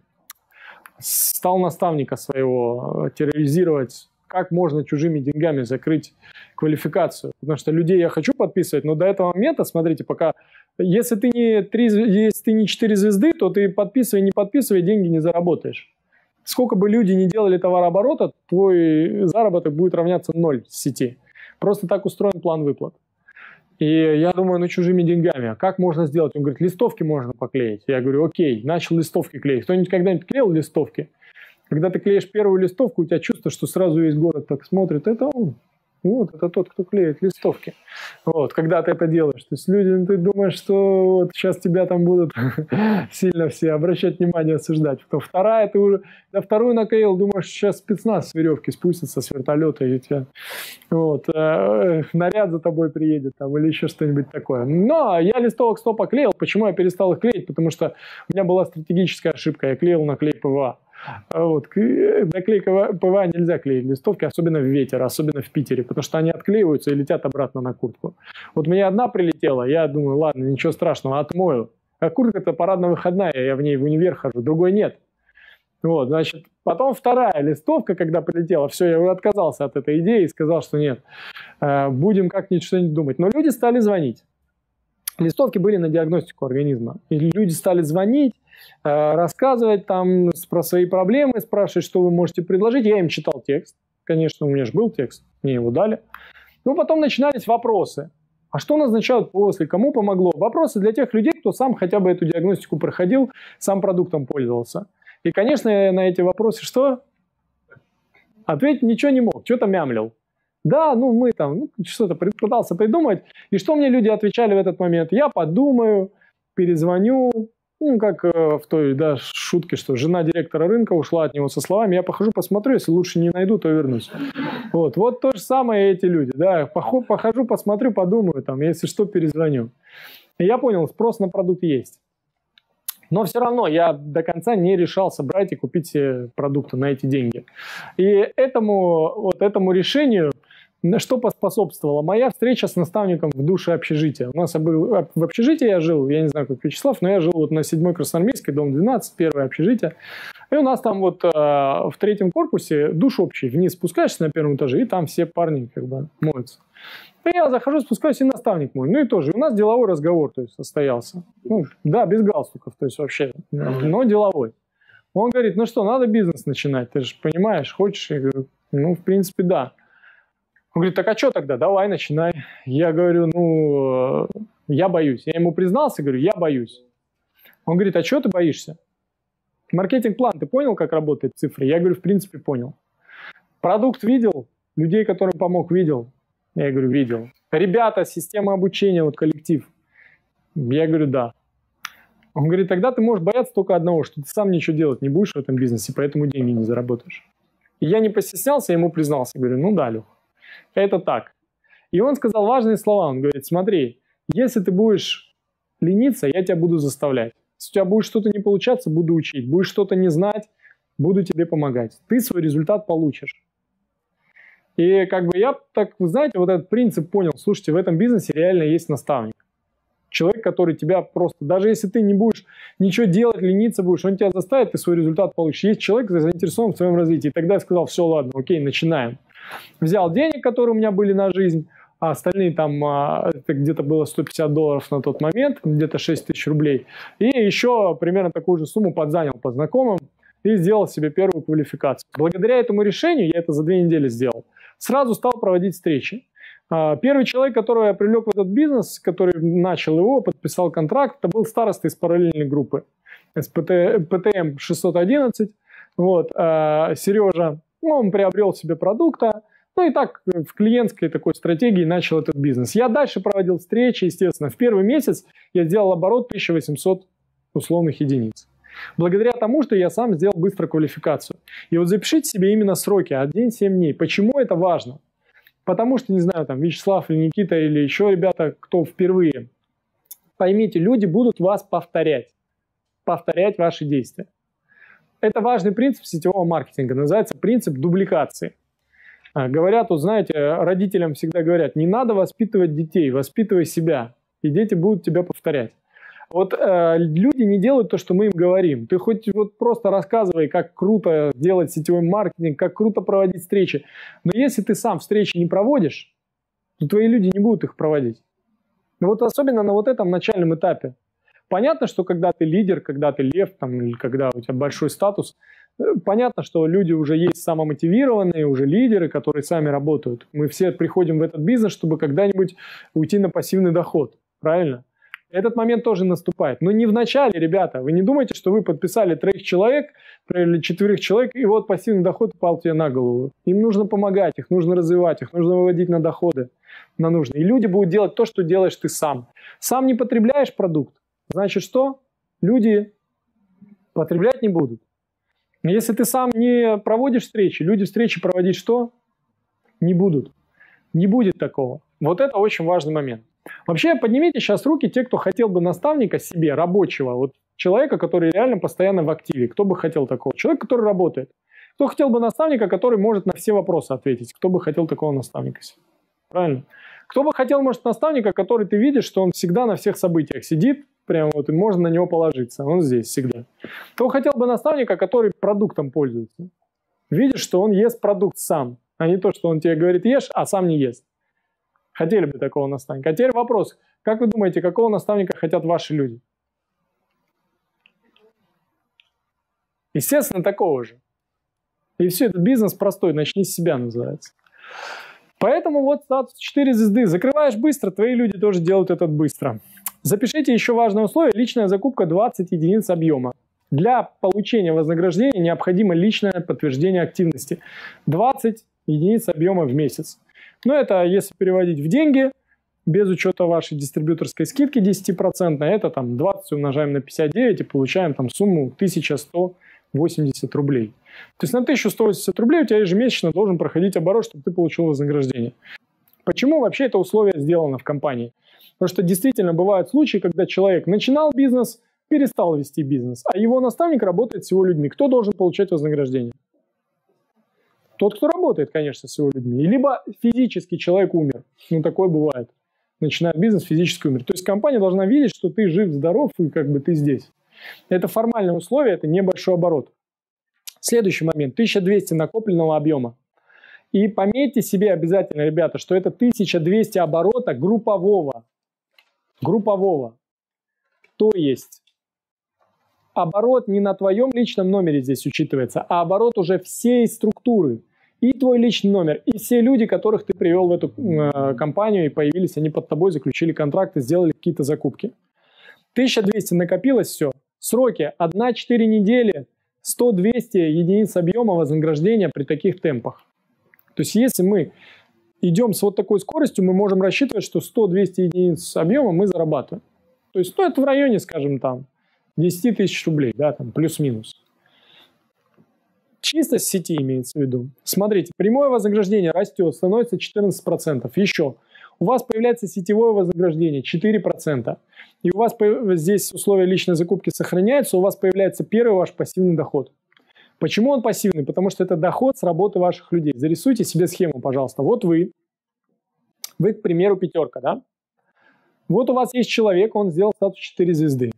Стал наставника своего терроризировать, как можно чужими деньгами закрыть квалификацию. Потому что людей я хочу подписывать, но до этого момента, смотрите, пока... Если ты не, три, если ты не четыре звезды, то ты подписывай, не подписывай, деньги не заработаешь. Сколько бы люди не делали товарооборота, твой заработок будет равняться ноль в сети. Просто так устроен план выплат. И я думаю, ну чужими деньгами, а как можно сделать? Он говорит, листовки можно поклеить. Я говорю, окей, начал листовки клеить. Кто-нибудь когда-нибудь клеил листовки? Когда ты клеишь первую листовку, у тебя чувство, что сразу весь город так смотрит. Это он. Вот, это тот, кто клеит листовки. Вот, когда ты это делаешь. То есть люди, ты думаешь, что вот сейчас тебя там будут сильно все обращать внимание, осуждать. Потом вторая, ты уже на вторую наклеил, думаешь, сейчас спецназ с веревки спустится с вертолета, и тебя вот, э, наряд за тобой приедет там, или еще что-нибудь такое. Но я листовок сто поклеил. Почему я перестал их клеить? Потому что у меня была стратегическая ошибка. Я клеил наклей ПВА. Вот. Наклейка ПВА нельзя клеить листовки, особенно в ветер, особенно в Питере, потому что они отклеиваются и летят обратно на куртку. Вот мне одна прилетела, я думаю, ладно, ничего страшного, отмою. А куртка-то парадно-выходная, я в ней в универ хожу, другой нет. Вот, значит, потом вторая листовка, когда прилетела, все, я уже отказался от этой идеи и сказал, что нет, будем как-нибудь что-нибудь думать. Но люди стали звонить. Листовки были на диагностику организма. И люди стали звонить, рассказывать там про свои проблемы, спрашивать, что вы можете предложить. Я им читал текст. Конечно, у меня же был текст, мне его дали. Ну, потом начинались вопросы. А что назначают после? Кому помогло? Вопросы для тех людей, кто сам хотя бы эту диагностику проходил, сам продуктом пользовался. И, конечно, я на эти вопросы что? Ответить ничего не мог, что-то мямлил. Да, ну мы там ну, что-то пытался придумать. И что мне люди отвечали в этот момент? Я подумаю, перезвоню. Ну, как э, в той да, шутке, что жена директора рынка ушла от него со словами, я похожу, посмотрю, если лучше не найду, то вернусь. Вот, вот то же самое эти люди. Да, похожу, посмотрю, подумаю, там, если что, перезвоню. И я понял, спрос на продукт есть. Но все равно я до конца не решался брать и купить себе продукты на эти деньги. И этому, вот этому решению что поспособствовало? Моя встреча с наставником в душе общежития. У нас был, в общежитии я жил, я не знаю, как Вячеслав, но я жил вот на седьмой Красноармейской, дом двенадцать, первое общежитие. И у нас там вот э, в третьем корпусе душ общий. Вниз спускаешься на первом этаже, и там все парни как бы моются. И я захожу, спускаюсь, и наставник мой. Ну и тоже. У нас деловой разговор то есть, состоялся. Ну, да, без галстуков, то есть вообще, но деловой. Он говорит, ну что, надо бизнес начинать, ты же понимаешь, хочешь? Я говорю, ну, в принципе, да. Он говорит, так а что тогда? Давай, начинай. Я говорю, ну, я боюсь. Я ему признался, говорю, я боюсь. Он говорит, а что ты боишься? Маркетинг-план, ты понял, как работают цифры? Я говорю, в принципе, понял. Продукт видел? Людей, которым помог, видел? Я говорю, видел. Ребята, система обучения, вот коллектив. Я говорю, да. Он говорит, тогда ты можешь бояться только одного, что ты сам ничего делать не будешь в этом бизнесе, поэтому деньги не заработаешь. И я не постеснялся, ему признался. Говорю, ну да, Лех. Это так. И он сказал важные слова. Он говорит, смотри, если ты будешь лениться, я тебя буду заставлять. Если у тебя будет что-то не получаться, буду учить. Будешь что-то не знать, буду тебе помогать. Ты свой результат получишь. И как бы я так, вы знаете, вот этот принцип понял. Слушайте, в этом бизнесе реально есть наставник. Человек, который тебя просто, даже если ты не будешь ничего делать, лениться будешь, он тебя заставит, ты свой результат получишь. Есть человек, заинтересован в своем развитии. И тогда я сказал, все, ладно, окей, начинаем. Взял денег, которые у меня были на жизнь, а остальные там, это где-то было сто пятьдесят долларов на тот момент, где-то шесть тысяч рублей. И еще примерно такую же сумму подзанял по знакомым и сделал себе первую квалификацию. Благодаря этому решению, я это за две недели сделал, сразу стал проводить встречи. Первый человек, которого я привлек в этот бизнес, который начал его, подписал контракт, это был староста из параллельной группы, из пэ тэ эм шестьсот одиннадцать. Вот, Сережа, ну, он приобрел себе продукта, ну и так в клиентской такой стратегии начал этот бизнес. Я дальше проводил встречи, естественно. В первый месяц я сделал оборот тысяча восемьсот условных единиц. Благодаря тому, что я сам сделал быстро квалификацию. И вот запишите себе именно сроки, один-семь дней. Почему это важно? Потому что, не знаю, там Вячеслав или Никита или еще ребята, кто впервые. Поймите, люди будут вас повторять. Повторять ваши действия. Это важный принцип сетевого маркетинга. Называется принцип дубликации. Говорят, вот знаете, родителям всегда говорят, не надо воспитывать детей, воспитывай себя. И дети будут тебя повторять. Вот э, люди не делают то, что мы им говорим. Ты хоть вот просто рассказывай, как круто делать сетевой маркетинг, как круто проводить встречи. Но если ты сам встречи не проводишь, то твои люди не будут их проводить. Но вот особенно на вот этом начальном этапе. Понятно, что когда ты лидер, когда ты лев, там, или когда у тебя большой статус, понятно, что люди уже есть самомотивированные, уже лидеры, которые сами работают. Мы все приходим в этот бизнес, чтобы когда-нибудь уйти на пассивный доход. Правильно? Этот момент тоже наступает. Но не в начале, ребята. Вы не думайте, что вы подписали троих человек или четверых человек, и вот пассивный доход упал тебе на голову. Им нужно помогать, их нужно развивать, их нужно выводить на доходы, на нужные. И люди будут делать то, что делаешь ты сам. Сам не потребляешь продукт, значит что? Люди потреблять не будут. Если ты сам не проводишь встречи, люди встречи проводить что? Не будут. Не будет такого. Вот это очень важный момент. Вообще, поднимите сейчас руки те, кто хотел бы наставника себе, рабочего, вот человека, который реально постоянно в активе. Кто бы хотел такого? Человек, который работает. Кто хотел бы наставника, который может на все вопросы ответить? Кто бы хотел такого наставника себе? Правильно? Кто бы хотел, может, наставника, который ты видишь, что он всегда на всех событиях сидит, прямо вот, и можно на него положиться. Он здесь всегда. Кто хотел бы наставника, который продуктом пользуется? Видишь, что он ест продукт сам, а не то, что он тебе говорит ешь, а сам не ест. Хотели бы такого наставника. А теперь вопрос. Как вы думаете, какого наставника хотят ваши люди? Естественно, такого же. И все, этот бизнес простой, начни с себя называется. Поэтому вот статус четыре звезды. Закрываешь быстро, твои люди тоже делают это быстро. Запишите еще важное условие. Личная закупка двадцать единиц объема. Для получения вознаграждения необходимо личное подтверждение активности. двадцать единиц объема в месяц. Но это, если переводить в деньги, без учета вашей дистрибьюторской скидки десять процентов, это там двадцать умножаем на пятьдесят девять и получаем там сумму тысяча сто восемьдесят рублей. То есть на тысячу сто восемьдесят рублей у тебя ежемесячно должен проходить оборот, чтобы ты получил вознаграждение. Почему вообще это условие сделано в компании? Потому что действительно бывают случаи, когда человек начинал бизнес, перестал вести бизнес, а его наставник работает с его людьми. Кто должен получать вознаграждение? Тот, кто работает, конечно, с его людьми. Либо физически человек умер. Ну, такое бывает. Начинает бизнес, физически умер. То есть компания должна видеть, что ты жив, здоров и как бы ты здесь. Это формальное условие, это небольшой оборот. Следующий момент. тысяча двести накопленного объема. И пометьте себе обязательно, ребята, что это тысяча двести оборота группового. Группового. То есть оборот не на твоем личном номере здесь учитывается, а оборот уже всей структуры. И твой личный номер, и все люди, которых ты привел в эту э, компанию и появились, они под тобой, заключили контракты, сделали какие-то закупки. тысяча двести накопилось, все. Сроки одна-четыре недели, сто-двести единиц объема вознаграждения при таких темпах. То есть если мы идем с вот такой скоростью, мы можем рассчитывать, что сто-двести единиц объема мы зарабатываем. То есть ну, это в районе, скажем, там, десять тысяч рублей, да, там, плюс-минус. Чисто с сети имеется в виду. Смотрите, прямое вознаграждение растет, становится четырнадцать процентов. Еще. У вас появляется сетевое вознаграждение четыре процента. И у вас здесь условия личной закупки сохраняются, у вас появляется первый ваш пассивный доход. Почему он пассивный? Потому что это доход с работы ваших людей. Зарисуйте себе схему, пожалуйста. Вот вы, вы, к примеру, пятерка, да? Вот у вас есть человек, он сделал статус четыре звезды.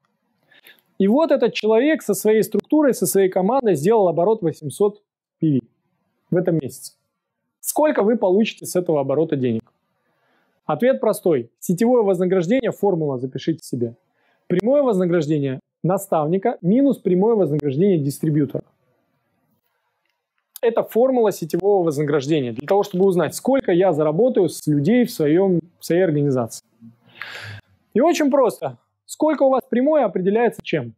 И вот этот человек со своей структурой, со своей командой сделал оборот восемьсот пи ви в этом месяце. Сколько вы получите с этого оборота денег? Ответ простой. Сетевое вознаграждение, формула, запишите себе. Прямое вознаграждение наставника минус прямое вознаграждение дистрибьютора. Это формула сетевого вознаграждения, для того, чтобы узнать, сколько я заработаю с людей в, своем, в своей организации. И очень просто. Сколько у вас прямое определяется чем?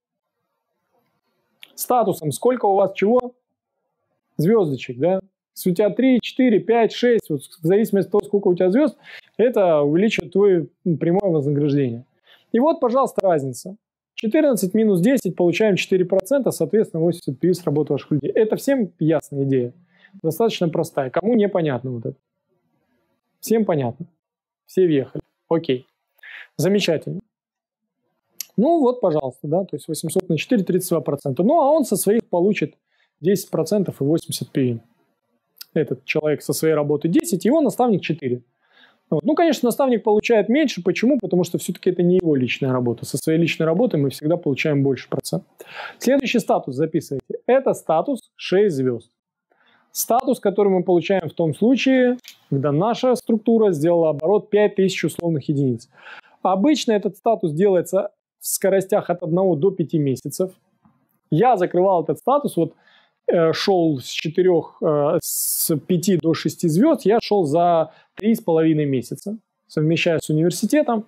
Статусом. Сколько у вас чего? Звездочек, да? Если у тебя три, четыре, пять, шесть, вот в зависимости от того, сколько у тебя звезд, это увеличивает твое прямое вознаграждение. И вот, пожалуйста, разница. четырнадцать минус десять, получаем четыре процента, соответственно, восемьдесят пи ви с работы ваших людей. Это всем ясная идея. Достаточно простая. Кому непонятно вот это? Всем понятно. Все въехали. Окей. Замечательно. Ну вот, пожалуйста, да, то есть восемьсот на четыре, тридцать два процента. Ну, а он со своих получит десять процентов и восемьдесят пи ви. Этот человек со своей работы десять, его наставник четыре. Вот. Ну, конечно, наставник получает меньше. Почему? Потому что все-таки это не его личная работа. Со своей личной работой мы всегда получаем больше процентов. Следующий статус записывайте. Это статус шесть звезд. Статус, который мы получаем в том случае, когда наша структура сделала оборот пять тысяч условных единиц. Обычно этот статус делается в скоростях от одного до пяти месяцев. Я закрывал этот статус, вот шел с четырёх, с пяти до шести звезд, я шел за три с половиной месяца, совмещая с университетом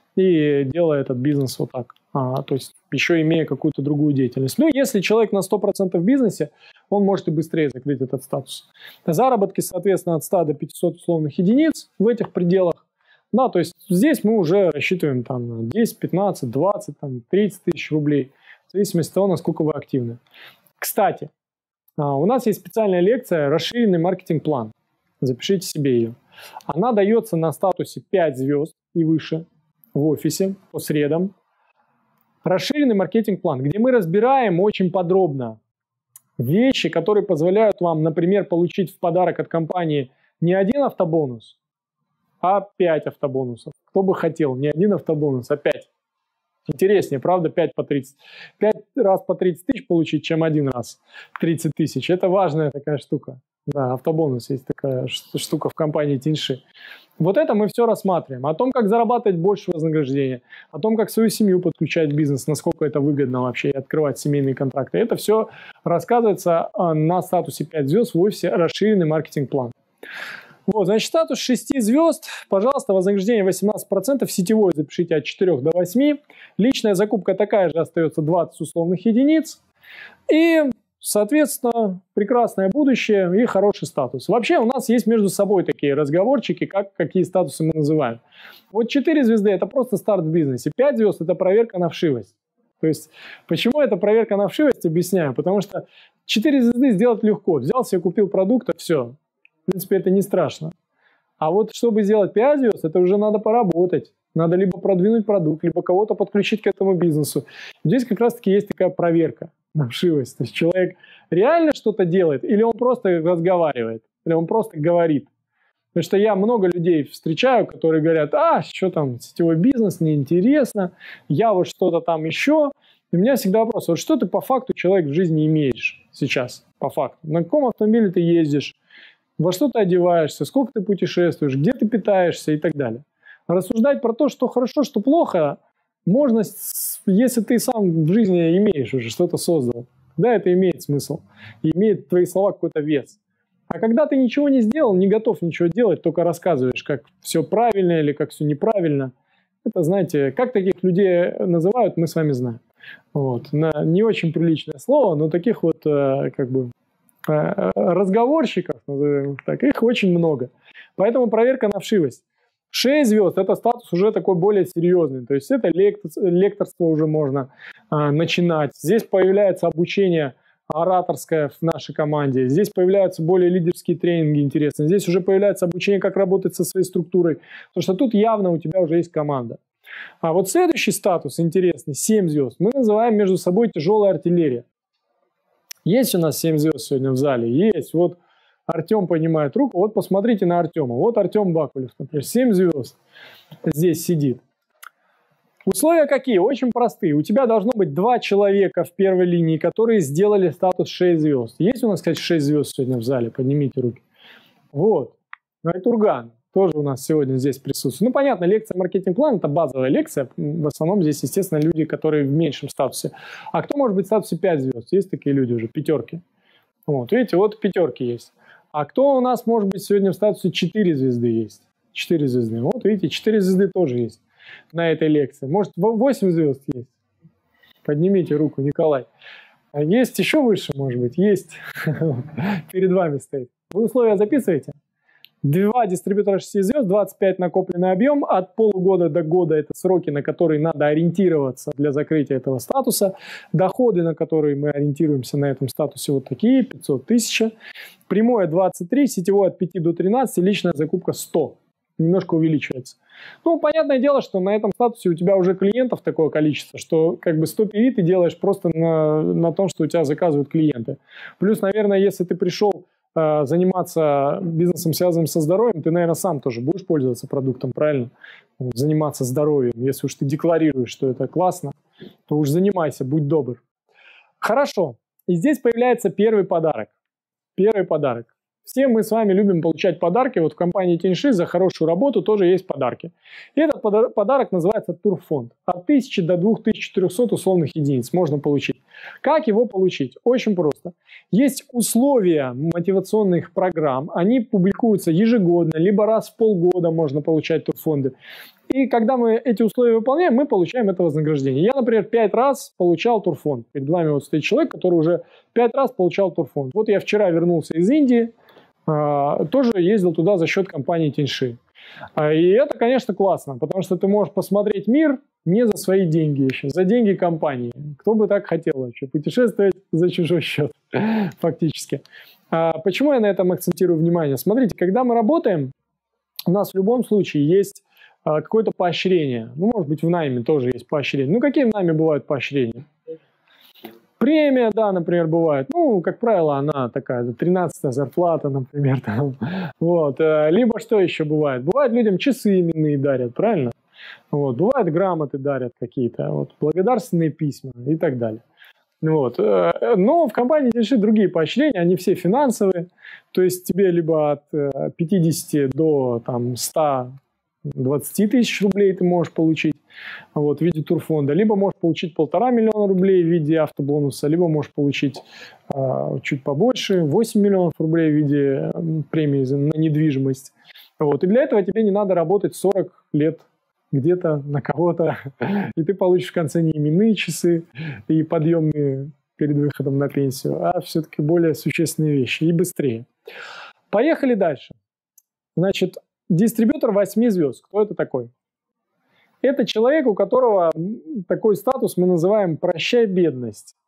и делая этот бизнес вот так. А, то есть еще имея какую-то другую деятельность. Ну, если человек на сто процентов в бизнесе, он может и быстрее закрыть этот статус. Заработки, соответственно, от ста до пятисот условных единиц в этих пределах. Да, то есть здесь мы уже рассчитываем там десять, пятнадцать, двадцать, там, тридцать тысяч рублей, в зависимости от того, насколько вы активны. Кстати, у нас есть специальная лекция «Расширенный маркетинг-план». Запишите себе ее. Она дается на статусе пять звезд и выше в офисе по средам. Расширенный маркетинг-план, где мы разбираем очень подробно вещи, которые позволяют вам, например, получить в подарок от компании не один автобонус, а пять автобонусов. Кто бы хотел, не один автобонус, а пять. Интереснее, правда, пять по тридцать. пять раз по тридцать тысяч получить, чем один раз тридцать тысяч. Это важная такая штука. Да, автобонус есть такая штука в компании Тиньши. Вот это мы все рассматриваем. О том, как зарабатывать больше вознаграждения, о том, как свою семью подключать в бизнес, насколько это выгодно вообще, и открывать семейные контракты. Это все рассказывается на статусе пять звезд в офисе «Расширенный маркетинг-план». Вот, значит, статус шесть звезд, пожалуйста, вознаграждение восемнадцать процентов, сетевой запишите от четырёх до восьми, личная закупка такая же, остается двадцать условных единиц, и, соответственно, прекрасное будущее и хороший статус. Вообще у нас есть между собой такие разговорчики, как, какие статусы мы называем. Вот четыре звезды – это просто старт в бизнесе, пять звезд – это проверка на вшивость. То есть, почему это проверка на вшивость, объясняю, потому что четыре звезды сделать легко, взял себе, купил продукт, все. В принципе, это не страшно. А вот чтобы сделать пять звезд, это уже надо поработать. Надо либо продвинуть продукт, либо кого-то подключить к этому бизнесу. Здесь как раз-таки есть такая проверка на вшивость. То есть человек реально что-то делает, или он просто разговаривает, или он просто говорит. Потому что я много людей встречаю, которые говорят, а, что там, сетевой бизнес, неинтересно, я вот что-то там еще. И у меня всегда вопрос, вот что ты по факту, человек, в жизни имеешь сейчас, по факту? На каком автомобиле ты ездишь? Во что ты одеваешься, сколько ты путешествуешь, где ты питаешься и так далее. Рассуждать про то, что хорошо, что плохо, можно, если ты сам в жизни имеешь уже, что-то создал. Да, это имеет смысл. И имеет твои слова какой-то вес. А когда ты ничего не сделал, не готов ничего делать, только рассказываешь, как все правильно или как все неправильно. Это, знаете, как таких людей называют, мы с вами знаем. Вот. Не очень приличное слово, но таких вот как бы разговорщиков, назовем их так, их очень много. Поэтому проверка на вшивость. шесть звезд – это статус уже такой более серьезный. То есть это лекторство уже можно а, начинать. Здесь появляется обучение ораторское в нашей команде. Здесь появляются более лидерские тренинги интересные. Здесь уже появляется обучение, как работать со своей структурой. Потому что тут явно у тебя уже есть команда. А вот следующий статус интересный, семь звезд, мы называем между собой тяжелая артиллерия. Есть у нас семь звезд сегодня в зале? Есть. Вот Артем поднимает руку. Вот посмотрите на Артема. Вот Артем Бакулев, например. семь звезд здесь сидит. Условия какие? Очень простые. У тебя должно быть два человека в первой линии, которые сделали статус шесть звезд. Есть у нас, кстати, шесть звезд сегодня в зале? Поднимите руки. Вот. Айтурган. тоже у нас сегодня здесь присутствует. Ну, понятно, лекция «Маркетинг-план» – это базовая лекция. В основном здесь, естественно, люди, которые в меньшем статусе. А кто может быть в статусе пять звезд? Есть такие люди уже, пятерки. Вот, видите, вот пятерки есть. А кто у нас может быть сегодня в статусе четыре звезды есть? четыре звезды. Вот, видите, четыре звезды тоже есть на этой лекции. Может, восемь звезд есть? Поднимите руку, Николай. А есть еще выше, может быть? Есть. Перед вами стоит. Вы условия записываете? Два дистрибьютора шести звезд, двадцать пять накопленный объем, от полугода до года это сроки, на которые надо ориентироваться для закрытия этого статуса. Доходы, на которые мы ориентируемся на этом статусе, вот такие, пятьсот тысяч. Прямое двадцать три, сетевое от пяти до тринадцати, личная закупка сто. Немножко увеличивается. Ну, понятное дело, что на этом статусе у тебя уже клиентов такое количество, что как бы сто пи ви ты делаешь просто на, на том, что у тебя заказывают клиенты. Плюс, наверное, если ты пришел э, заниматься бизнесом, связанным со здоровьем, ты, наверное, сам тоже будешь пользоваться продуктом, правильно? Заниматься здоровьем. Если уж ты декларируешь, что это классно, то уж занимайся, будь добр. Хорошо. И здесь появляется первый подарок. Первый подарок. Все мы с вами любим получать подарки. Вот в компании Тиньши за хорошую работу тоже есть подарки. И этот подарок называется Турфонд. От тысячи до двух тысяч четырёхсот условных единиц можно получить. Как его получить? Очень просто. Есть условия мотивационных программ. Они публикуются ежегодно, либо раз в полгода можно получать турфонды. И когда мы эти условия выполняем, мы получаем это вознаграждение. Я, например, пять раз получал турфонд. Перед вами вот стоит человек, который уже пять раз получал турфонд. Вот я вчера вернулся из Индии. Тоже ездил туда за счет компании Тиньши. И это, конечно, классно, потому что ты можешь посмотреть мир не за свои деньги еще, за деньги компании. Кто бы так хотел вообще путешествовать за чужой счет, фактически. Почему я на этом акцентирую внимание? Смотрите, когда мы работаем, у нас в любом случае есть какое-то поощрение. Ну, может быть, в найме тоже есть поощрение. Ну, какие в найме бывают поощрения? Премия, да, например, бывает. Ну, как правило, она такая, тринадцатая зарплата, например. Там. Вот. Либо что еще бывает? Бывает, людям часы именные дарят, правильно? Вот. Бывает, грамоты дарят какие-то, вот, благодарственные письма и так далее. Вот. Но в компании Тиньши другие поощрения, они все финансовые. То есть тебе либо от пятидесяти до там, ста двадцати тысяч рублей ты можешь получить вот, в виде турфонда, либо можешь получить полтора миллиона рублей в виде автобонуса, либо можешь получить э, чуть побольше, восемь миллионов рублей в виде э, премии на недвижимость. Вот. И для этого тебе не надо работать сорок лет где-то на кого-то, и ты получишь в конце не именные часы и подъемные перед выходом на пенсию, а все-таки более существенные вещи и быстрее. Поехали дальше. Значит, дистрибьютор восьми звезд. Кто это такой? Это человек, у которого такой статус мы называем «прощай бедность».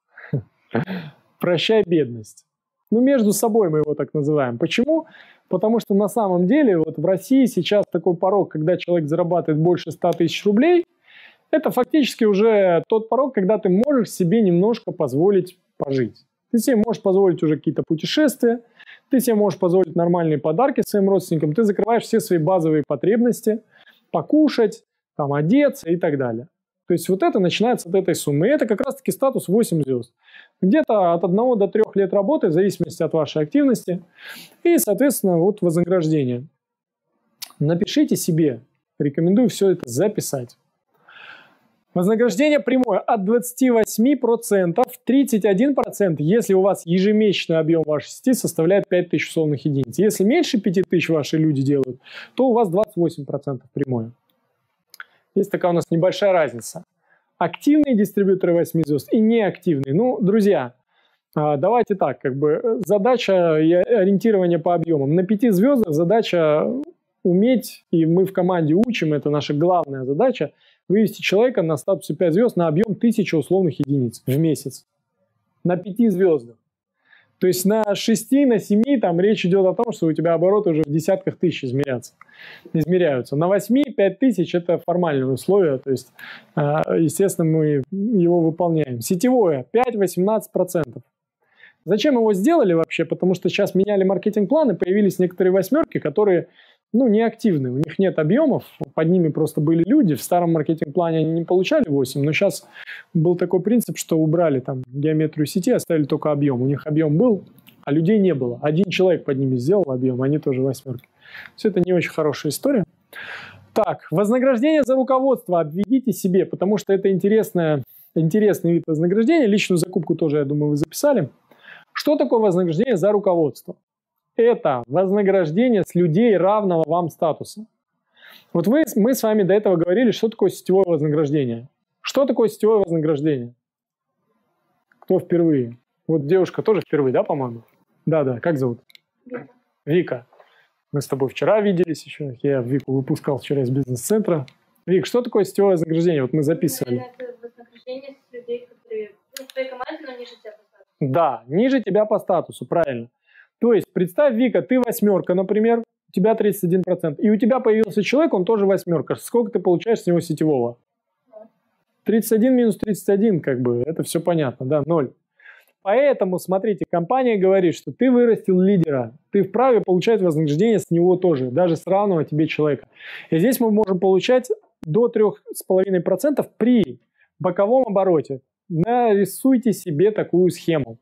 «Прощай бедность». Ну, между собой мы его так называем. Почему? Потому что на самом деле вот в России сейчас такой порог, когда человек зарабатывает больше ста тысяч рублей, это фактически уже тот порог, когда ты можешь себе немножко позволить пожить. Ты себе можешь позволить уже какие-то путешествия, ты себе можешь позволить нормальные подарки своим родственникам, ты закрываешь все свои базовые потребности, покушать, там, одеться и так далее. То есть вот это начинается от этой суммы. И это как раз-таки статус восемь звезд. Где-то от одного до трёх лет работы, в зависимости от вашей активности. И, соответственно, вот вознаграждение. Напишите себе, рекомендую все это записать. Вознаграждение прямое от двадцати восьми процентов, тридцать один процент, если у вас ежемесячный объем вашей сети составляет пять тысяч условных единиц. Если меньше пяти тысяч ваши люди делают, то у вас двадцать восемь процентов прямое. Есть такая у нас небольшая разница. Активные дистрибьюторы восьми звезд и неактивные. Ну, друзья, давайте так, как бы задача и ориентирование по объемам. На пяти звездах задача уметь, и мы в команде учим, это наша главная задача, вывести человека на статусе пять звезд на объем тысячи условных единиц в месяц. На пяти звездах. То есть на шести, на семи там речь идет о том, что у тебя обороты уже в десятках тысяч измеряются. измеряются. На восьми пять тысяч это формальное условие, то есть, естественно, мы его выполняем. Сетевое пять-восемнадцать процентов. Зачем его сделали вообще? Потому что сейчас меняли маркетинг-планы, появились некоторые восьмерки, которые ну, неактивны, у них нет объемов, под ними просто были люди, в старом маркетинг-плане они не получали восемь, но сейчас был такой принцип, что убрали там геометрию сети, оставили только объем, у них объем был, а людей не было, один человек под ними сделал объем, они тоже восьмерки. Все это не очень хорошая история. Так, вознаграждение за руководство обведите себе, потому что это интересная, интересный вид вознаграждения. Личную закупку тоже, я думаю, вы записали. Что такое вознаграждение за руководство? Это вознаграждение с людей равного вам статуса. Вот вы, мы с вами до этого говорили, что такое сетевое вознаграждение. Что такое сетевое вознаграждение? Кто впервые? Вот девушка тоже впервые, да, по-моему? Да-да, как зовут? Вика. Вика. Мы с тобой вчера виделись еще. Я Вику выпускал вчера из бизнес-центра. Вик, что такое сетевое вознаграждение? Вот мы записывали. Это вознаграждение с людей, которые ну, в твоей команде, но ниже тебя по статусу. Да, ниже тебя по статусу, правильно. То есть, представь, Вика, ты восьмерка, например, у тебя тридцать один процент, и у тебя появился человек, он тоже восьмерка. Сколько ты получаешь с него сетевого? тридцать один минус тридцать один, как бы, это все понятно, да, ноль. Поэтому, смотрите, компания говорит, что ты вырастил лидера, ты вправе получать вознаграждение с него тоже, даже с равного тебе человека. И здесь мы можем получать до трёх с половиной процентов при боковом обороте. Нарисуйте себе такую схему.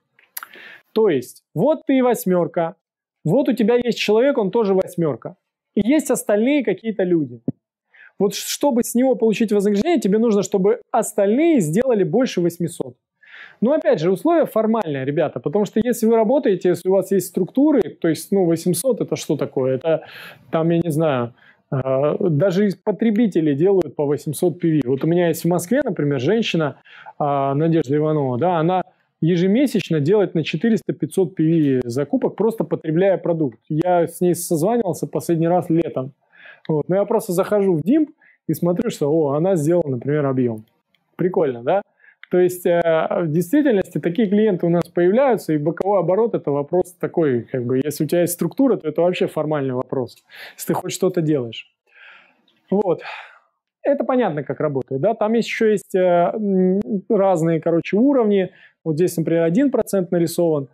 То есть, вот ты восьмерка, вот у тебя есть человек, он тоже восьмерка. И есть остальные какие-то люди. Вот чтобы с него получить вознаграждение, тебе нужно, чтобы остальные сделали больше восьмисот. Но опять же, условия формальные, ребята, потому что если вы работаете, если у вас есть структуры, то есть, ну, восемьсот это что такое? Это, там, я не знаю, э, даже из потребителей делают по восемьсот пи ви. Вот у меня есть в Москве, например, женщина, э, Надежда Иванова, да, она ежемесячно делает на четыреста-пятьсот пи ви закупок, просто потребляя продукт. Я с ней созванивался последний раз летом. Вот. Но я просто захожу в димп и смотрю, что, о, она сделала, например, объем. Прикольно, да? То есть э, в действительности такие клиенты у нас появляются, и боковой оборот – это вопрос такой, как бы, если у тебя есть структура, то это вообще формальный вопрос, если ты хоть что-то делаешь. Вот. Это понятно, как работает, да? Там еще есть э, разные, короче, уровни. Вот здесь, например, один процент нарисован.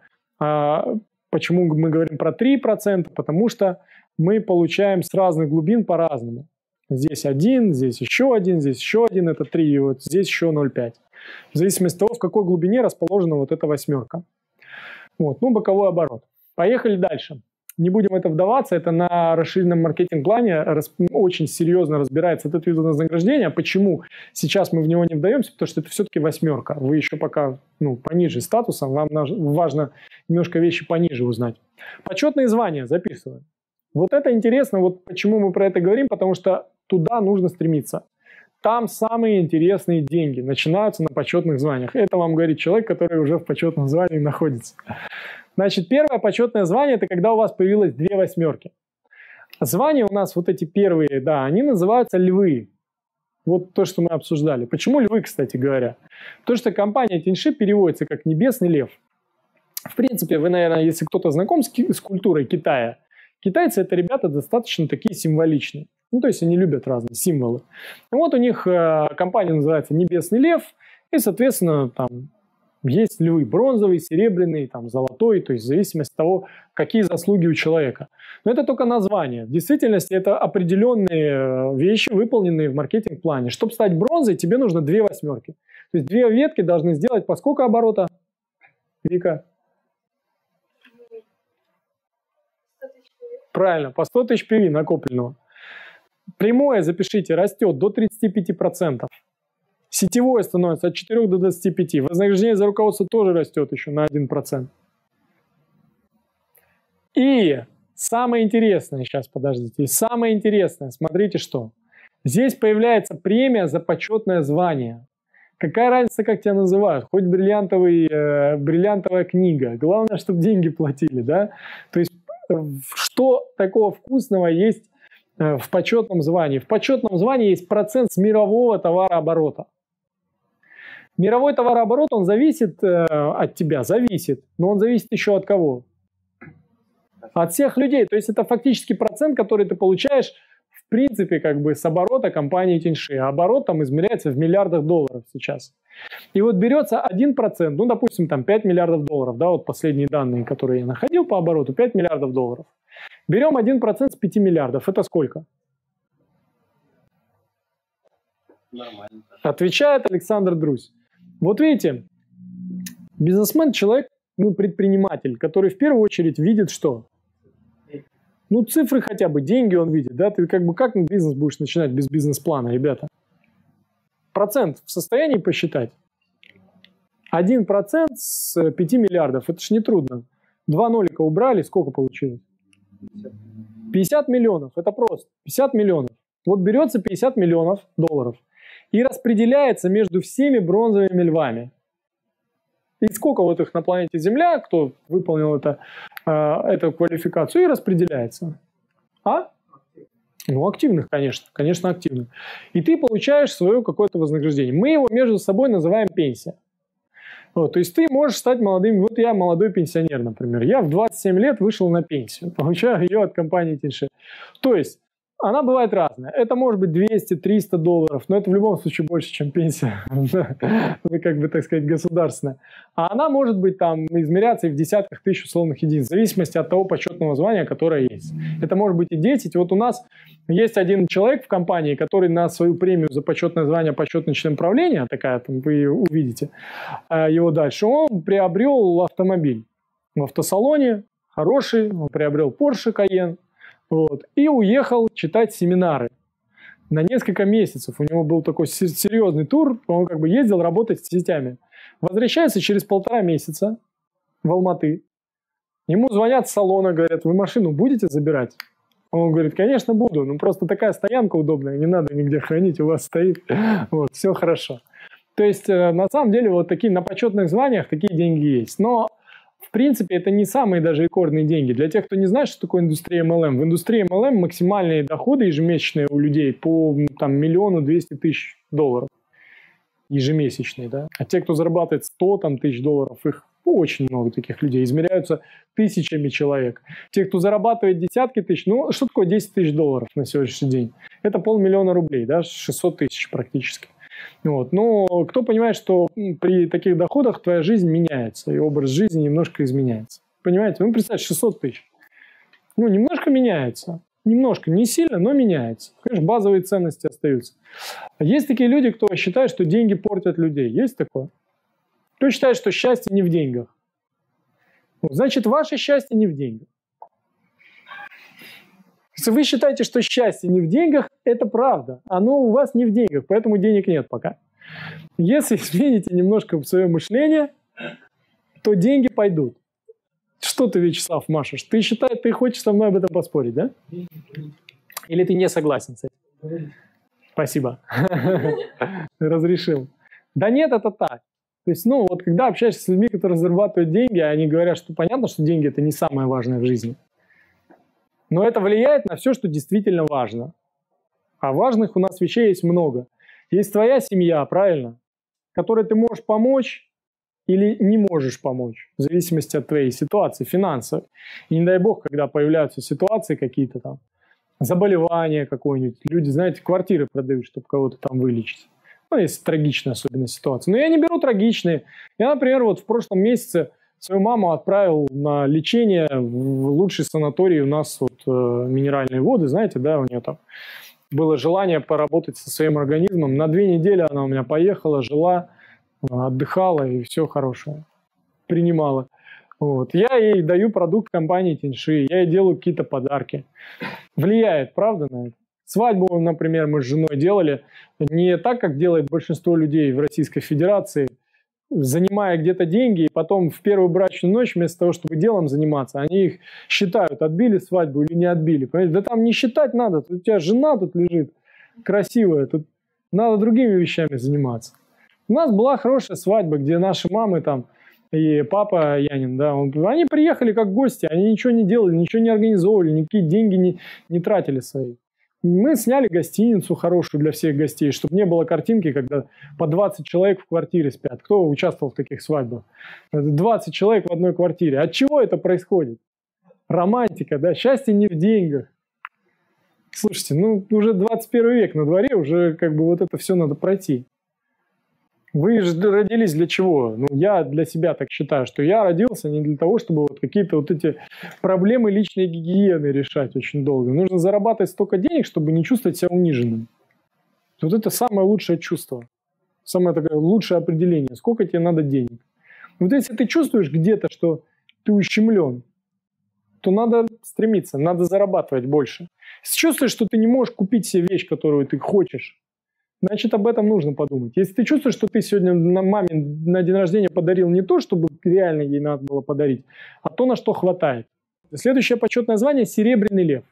А почему мы говорим про три процента? Потому что мы получаем с разных глубин по-разному. Здесь один, здесь еще один, здесь еще один, это три, и вот здесь еще ноль целых пять. В зависимости от того, в какой глубине расположена вот эта восьмерка. Вот, ну, боковой оборот. Поехали дальше. Не будем в это вдаваться, это на расширенном маркетинг-плане очень серьезно разбирается этот вид вознаграждения. Почему сейчас мы в него не вдаемся? Потому что это все-таки восьмерка. Вы еще пока ну, пониже статусом, вам важно немножко вещи пониже узнать. Почетные звания записываем. Вот это интересно, вот почему мы про это говорим, потому что туда нужно стремиться. Там самые интересные деньги начинаются на почетных званиях. Это вам говорит человек, который уже в почетном звании находится. Значит, первое почетное звание – это когда у вас появилось две восьмерки. Звания у нас вот эти первые, да, они называются львы. Вот то, что мы обсуждали. Почему львы, кстати говоря? Потому что компания Тиньши переводится как «небесный лев». В принципе, вы, наверное, если кто-то знаком с, с культурой Китая, китайцы – это ребята достаточно такие символичные. Ну, то есть они любят разные символы. И вот у них э, компания называется «Небесный лев», и, соответственно, там есть львы бронзовый, серебряный, там, золотой, то есть в зависимости от того, какие заслуги у человека. Но это только название. В действительности это определенные вещи, выполненные в маркетинг-плане. Чтобы стать бронзой, тебе нужно две восьмерки. То есть две ветки должны сделать по сколько оборота, Вика? Правильно, по сто тысяч пи ви накопленного. Прямое, запишите, растет до тридцати пяти процентов. Сетевое становится от четырёх до двадцати пяти. Вознаграждение за руководство тоже растет еще на один процент. И самое интересное, сейчас подождите, и самое интересное, смотрите что. Здесь появляется премия за почетное звание. Какая разница, как тебя называют? Хоть бриллиантовый, э, бриллиантовая книга. Главное, чтобы деньги платили, да? То есть что такого вкусного есть в почетном звании? В почетном звании есть процент с мирового товарооборота. Мировой товарооборот, он зависит э, от тебя, зависит, но он зависит еще от кого? От всех людей. То есть это фактически процент, который ты получаешь в принципе как бы с оборота компании Тиньши. А оборот там измеряется в миллиардах долларов сейчас. И вот берется один процент, ну допустим там пять миллиардов долларов, да, вот последние данные, которые я находил по обороту, пять миллиардов долларов. Берем один процент с пяти миллиардов, это сколько? Нормально. Отвечает Александр Друзь. Вот видите, бизнесмен, человек, ну, предприниматель, который в первую очередь видит что? Ну, цифры хотя бы, деньги он видит, да, ты как бы как бизнес будешь начинать без бизнес-плана, ребята? Процент в состоянии посчитать? Один процент с пяти миллиардов, это ж не трудно. Два нолика убрали, сколько получилось? пятьдесят миллионов, это просто, пятьдесят миллионов. Вот берется пятьдесят миллионов долларов и распределяется между всеми бронзовыми львами. И сколько вот их на планете Земля, кто выполнил это, э, эту квалификацию, и распределяется. А? Ну, активных, конечно, конечно, активных. И ты получаешь свое какое-то вознаграждение. Мы его между собой называем пенсия. Вот, то есть ты можешь стать молодым. Вот я молодой пенсионер, например. Я в двадцать семь лет вышел на пенсию. Получаю ее от компании Тиньши. То есть она бывает разная. Это может быть двести-триста долларов, но это в любом случае больше, чем пенсия. Это как бы, так сказать, государственная. А она может быть там измеряться и в десятках тысяч условных единиц, в зависимости от того почетного звания, которое есть. Это может быть и десять. Вот у нас есть один человек в компании, который на свою премию за почетное звание почетный член правления, такая там вы увидите его дальше, он приобрел автомобиль в автосалоне, хороший, он приобрел Porsche Cayenne. Вот, и уехал читать семинары на несколько месяцев. У него был такой серьезный тур, он как бы ездил работать с сетями. Возвращается через полтора месяца в Алматы. Ему звонят с салона, говорят, вы машину будете забирать? Он говорит, конечно, буду, но просто такая стоянка удобная, не надо нигде хранить, у вас стоит. Вот, все хорошо. То есть, на самом деле, вот такие на почетных званиях такие деньги есть. Но в принципе, это не самые даже рекордные деньги. Для тех, кто не знает, что такое индустрия эм эл эм. В индустрии эм эл эм максимальные доходы ежемесячные у людей по там, миллиону двести тысяч долларов. Ежемесячные, да. А те, кто зарабатывает сто там, тысяч долларов, их очень много таких людей. Измеряются тысячами человек. Те, кто зарабатывает десятки тысяч, ну, что такое десять тысяч долларов на сегодняшний день? Это полмиллиона рублей, да, шестьсот тысяч практически. Вот. Но кто понимает, что при таких доходах твоя жизнь меняется, и образ жизни немножко изменяется. Понимаете? Ну, представьте, шестьсот тысяч. Ну, немножко меняется. Немножко, не сильно, но меняется. Конечно, базовые ценности остаются. Есть такие люди, кто считает, что деньги портят людей. Есть такое? Кто считает, что счастье не в деньгах? Ну, значит, ваше счастье не в деньгах. Если вы считаете, что счастье не в деньгах, это правда. Оно у вас не в деньгах, поэтому денег нет пока. Если измените немножко свое мышление, то деньги пойдут. Что ты, Вячеслав, машешь? Ты считаешь, ты хочешь со мной об этом поспорить, да? Или ты не согласен с этим? Спасибо. Разрешил. Да нет, это так. То есть, ну, вот когда общаешься с людьми, которые зарабатывают деньги, они говорят, что понятно, что деньги – это не самое важное в жизни. Но это влияет на все, что действительно важно. А важных у нас вещей есть много. Есть твоя семья, правильно? Которой ты можешь помочь или не можешь помочь, в зависимости от твоей ситуации финансовой. И не дай бог, когда появляются ситуации какие-то там, заболевания какое-нибудь. Люди, знаете, квартиры продают, чтобы кого-то там вылечить. Ну, если трагичная особенно ситуация. Но я не беру трагичные. Я, например, вот в прошлом месяце свою маму отправил на лечение в лучший санаторий у нас, вот, э, минеральные воды, знаете, да, у нее там было желание поработать со своим организмом. На две недели она у меня поехала, жила, отдыхала и все хорошее принимала. Вот. Я ей даю продукт компании Тиньши, я ей делаю какие-то подарки. Влияет, правда, на это? Свадьбу, например, мы с женой делали не так, как делает большинство людей в Российской Федерации, занимая где-то деньги, и потом в первую брачную ночь вместо того, чтобы делом заниматься, они их считают, отбили свадьбу или не отбили. Понимаете? Да там не считать надо, у тебя жена тут лежит красивая, тут надо другими вещами заниматься. У нас была хорошая свадьба, где наши мамы там и папа Янин, да, он, они приехали как гости, они ничего не делали, ничего не организовывали, никакие деньги не, не тратили свои. Мы сняли гостиницу хорошую для всех гостей, чтобы не было картинки, когда по двадцать человек в квартире спят. Кто участвовал в таких свадьбах? двадцать человек в одной квартире. От чего это происходит? Романтика, да? Счастье не в деньгах. Слушайте, ну уже двадцать первый век на дворе, уже как бы вот это все надо пройти. Вы же родились для чего? Ну, я для себя так считаю, что я родился не для того, чтобы вот какие-то вот эти проблемы личной гигиены решать очень долго. Нужно зарабатывать столько денег, чтобы не чувствовать себя униженным. Вот это самое лучшее чувство. Самое такое лучшее определение. Сколько тебе надо денег. Вот если ты чувствуешь где-то, что ты ущемлен, то надо стремиться, надо зарабатывать больше. Если чувствуешь, что ты не можешь купить себе вещь, которую ты хочешь, значит, об этом нужно подумать. Если ты чувствуешь, что ты сегодня на маме на день рождения подарил не то, чтобы реально ей надо было подарить, а то, на что хватает. Следующее почетное звание – Серебряный лев.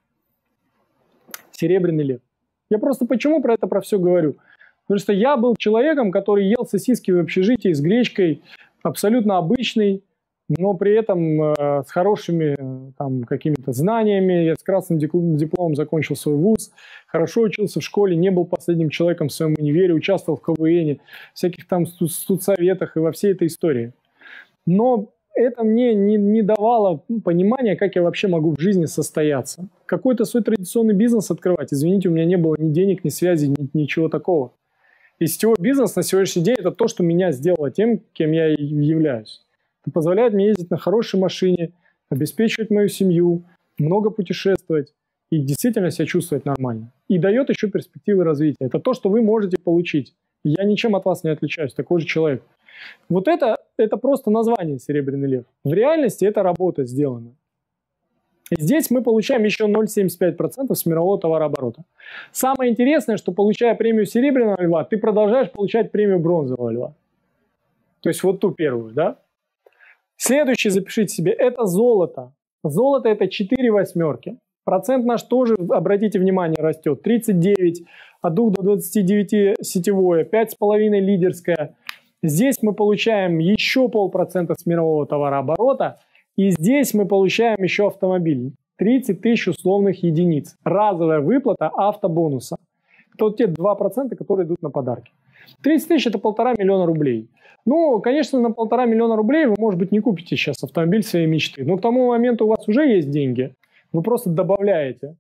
Серебряный лев. Я просто почему про это про все говорю? Потому что я был человеком, который ел сосиски в общежитии с гречкой, абсолютно обычный, но при этом э, с хорошими э, там, какими-то знаниями. Я с красным дипломом закончил свой вуз, хорошо учился в школе, не был последним человеком в своем универе, участвовал в ка вэ эне, всяких там студсоветах и во всей этой истории. Но это мне не, не давало понимания, как я вообще могу в жизни состояться. Какой-то свой традиционный бизнес открывать. Извините, у меня не было ни денег, ни связи, ни, ничего такого. И сетевой бизнес на сегодняшний день – это то, что меня сделало тем, кем я являюсь. Это позволяет мне ездить на хорошей машине, обеспечивать мою семью, много путешествовать и действительно себя чувствовать нормально. И дает еще перспективы развития. Это то, что вы можете получить. Я ничем от вас не отличаюсь, такой же человек. Вот это, это просто название «Серебряный лев». В реальности это работа сделана. И здесь мы получаем еще ноль целых семьдесят пять сотых процента с мирового товарооборота. Самое интересное, что получая премию «Серебряного льва», ты продолжаешь получать премию «Бронзового льва». То есть вот ту первую, да? Следующий запишите себе, это золото. Золото это четыре восьмерки. Процент наш тоже, обратите внимание, растет. тридцать девять, от двух до двадцати девяти сетевое, пять с половиной лидерское. Здесь мы получаем еще полпроцента с мирового товарооборота. И здесь мы получаем еще автомобиль. тридцать тысяч условных единиц. Разовая выплата автобонуса. Это вот те два процента, которые идут на подарки. тридцать тысяч это полтора миллиона рублей. Ну, конечно, на полтора миллиона рублей вы, может быть, не купите сейчас автомобиль своей мечты. Но к тому моменту у вас уже есть деньги. Вы просто добавляете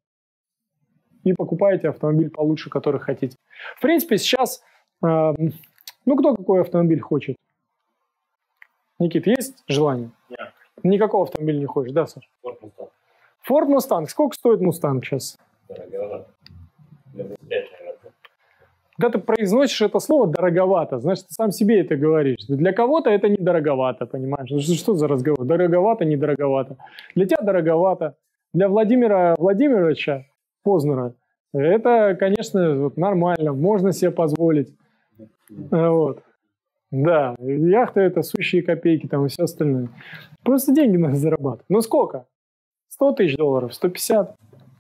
и покупаете автомобиль получше, который хотите. В принципе, сейчас, э, ну, кто какой автомобиль хочет? Никит, есть желание? Нет. Никакого автомобиля не хочешь, да, Саша? Ford Mustang. Ford Mustang. Сколько стоит Mustang сейчас? Дороговато. Для пять, наверное. Когда ты произносишь это слово «дороговато», значит, ты сам себе это говоришь. Для кого-то это недороговато, понимаешь? Что, что за разговор? Дороговато, недороговато. Для тебя дороговато. Для Владимира Владимировича Познера это, конечно, вот, нормально. Можно себе позволить. Вот. Да, яхта это сущие копейки там и все остальное. Просто деньги надо зарабатывать. Ну сколько? сто тысяч долларов, сто пятьдесят?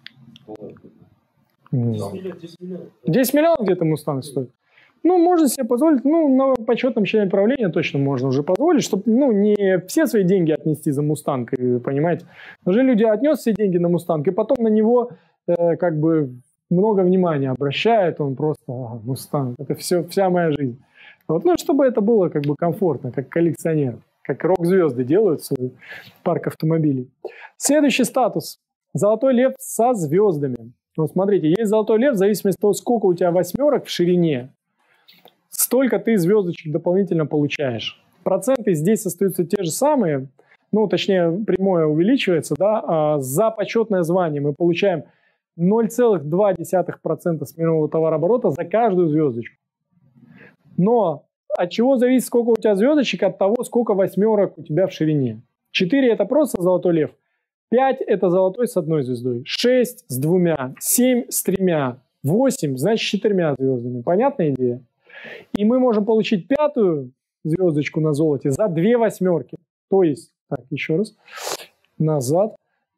десять миллионов где-то Мустанг стоит. Ну, можно себе позволить, ну, на почетном члене правления точно можно уже позволить, чтобы, ну, не все свои деньги отнести за Мустанг, понимаете. Уже люди отнес все деньги на Мустанг, и потом на него, э, как бы, много внимания обращает, он просто, а, Мустанг, это все, вся моя жизнь. Вот, ну, чтобы это было, как бы, комфортно, как коллекционер, как рок-звезды делают свой парк автомобилей. Следующий статус. Золотой лев со звездами. Вот смотрите, есть золотой лев, в зависимости от того, сколько у тебя восьмерок в ширине, столько ты звездочек дополнительно получаешь. Проценты здесь остаются те же самые, ну, точнее, прямое увеличивается, да, а за почетное звание мы получаем ноль целых два десятых процента с мирового товарооборота за каждую звездочку. Но от чего зависит, сколько у тебя звездочек? От того, сколько восьмерок у тебя в ширине. четыре это просто золотой лев. пять это золотой с одной звездой, шесть с двумя, семь с тремя, восемь значит с четырьмя звездами. Понятная идея? И мы можем получить пятую звездочку на золоте за две восьмерки. То есть, так, еще раз, назад,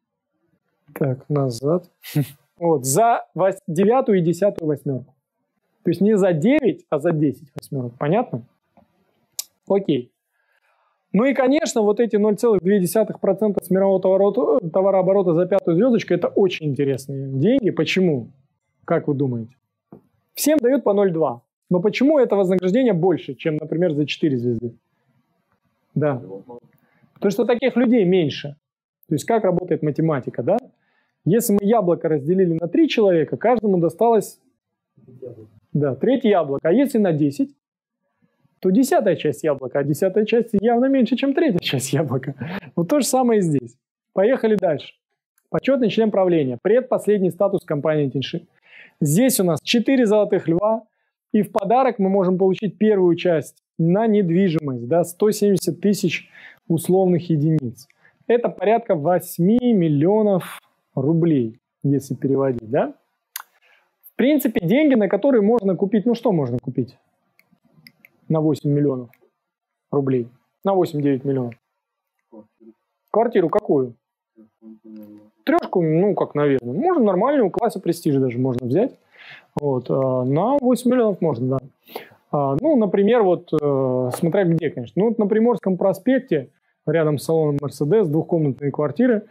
так, назад, вот, за девятую и десятую восьмерку. То есть не за девять, а за десять восьмерок. Понятно? Окей. Ну и, конечно, вот эти ноль целых две десятых процента с мирового товарооборота, товарооборота за пятую звездочку – это очень интересные деньги. Почему? Как вы думаете? Всем дают по ноль целых два. Но почему это вознаграждение больше, чем, например, за четыре звезды? Да. Потому что таких людей меньше. То есть как работает математика, да? Если мы яблоко разделили на три человека, каждому досталось да, треть яблока. А если на десять, то десятая часть яблока, а десятая часть явно меньше, чем третья часть яблока. Вот то же самое и здесь. Поехали дальше. Почетный член правления. Предпоследний статус компании Тиньши. Здесь у нас четыре золотых льва. И в подарок мы можем получить первую часть на недвижимость. Да, сто семьдесят тысяч условных единиц. Это порядка восемь миллионов рублей, если переводить, да? В принципе, деньги, на которые можно купить, ну что можно купить на восемь миллионов рублей? На восемь-девять миллионов. Квартиру какую? Трешку, ну как, наверное. Можно нормальную, класса престижа даже можно взять. Вот. На восемь миллионов можно, да. Ну, например, вот, смотря где, конечно. Ну, вот на Приморском проспекте, рядом с салоном Мерседес, двухкомнатные квартиры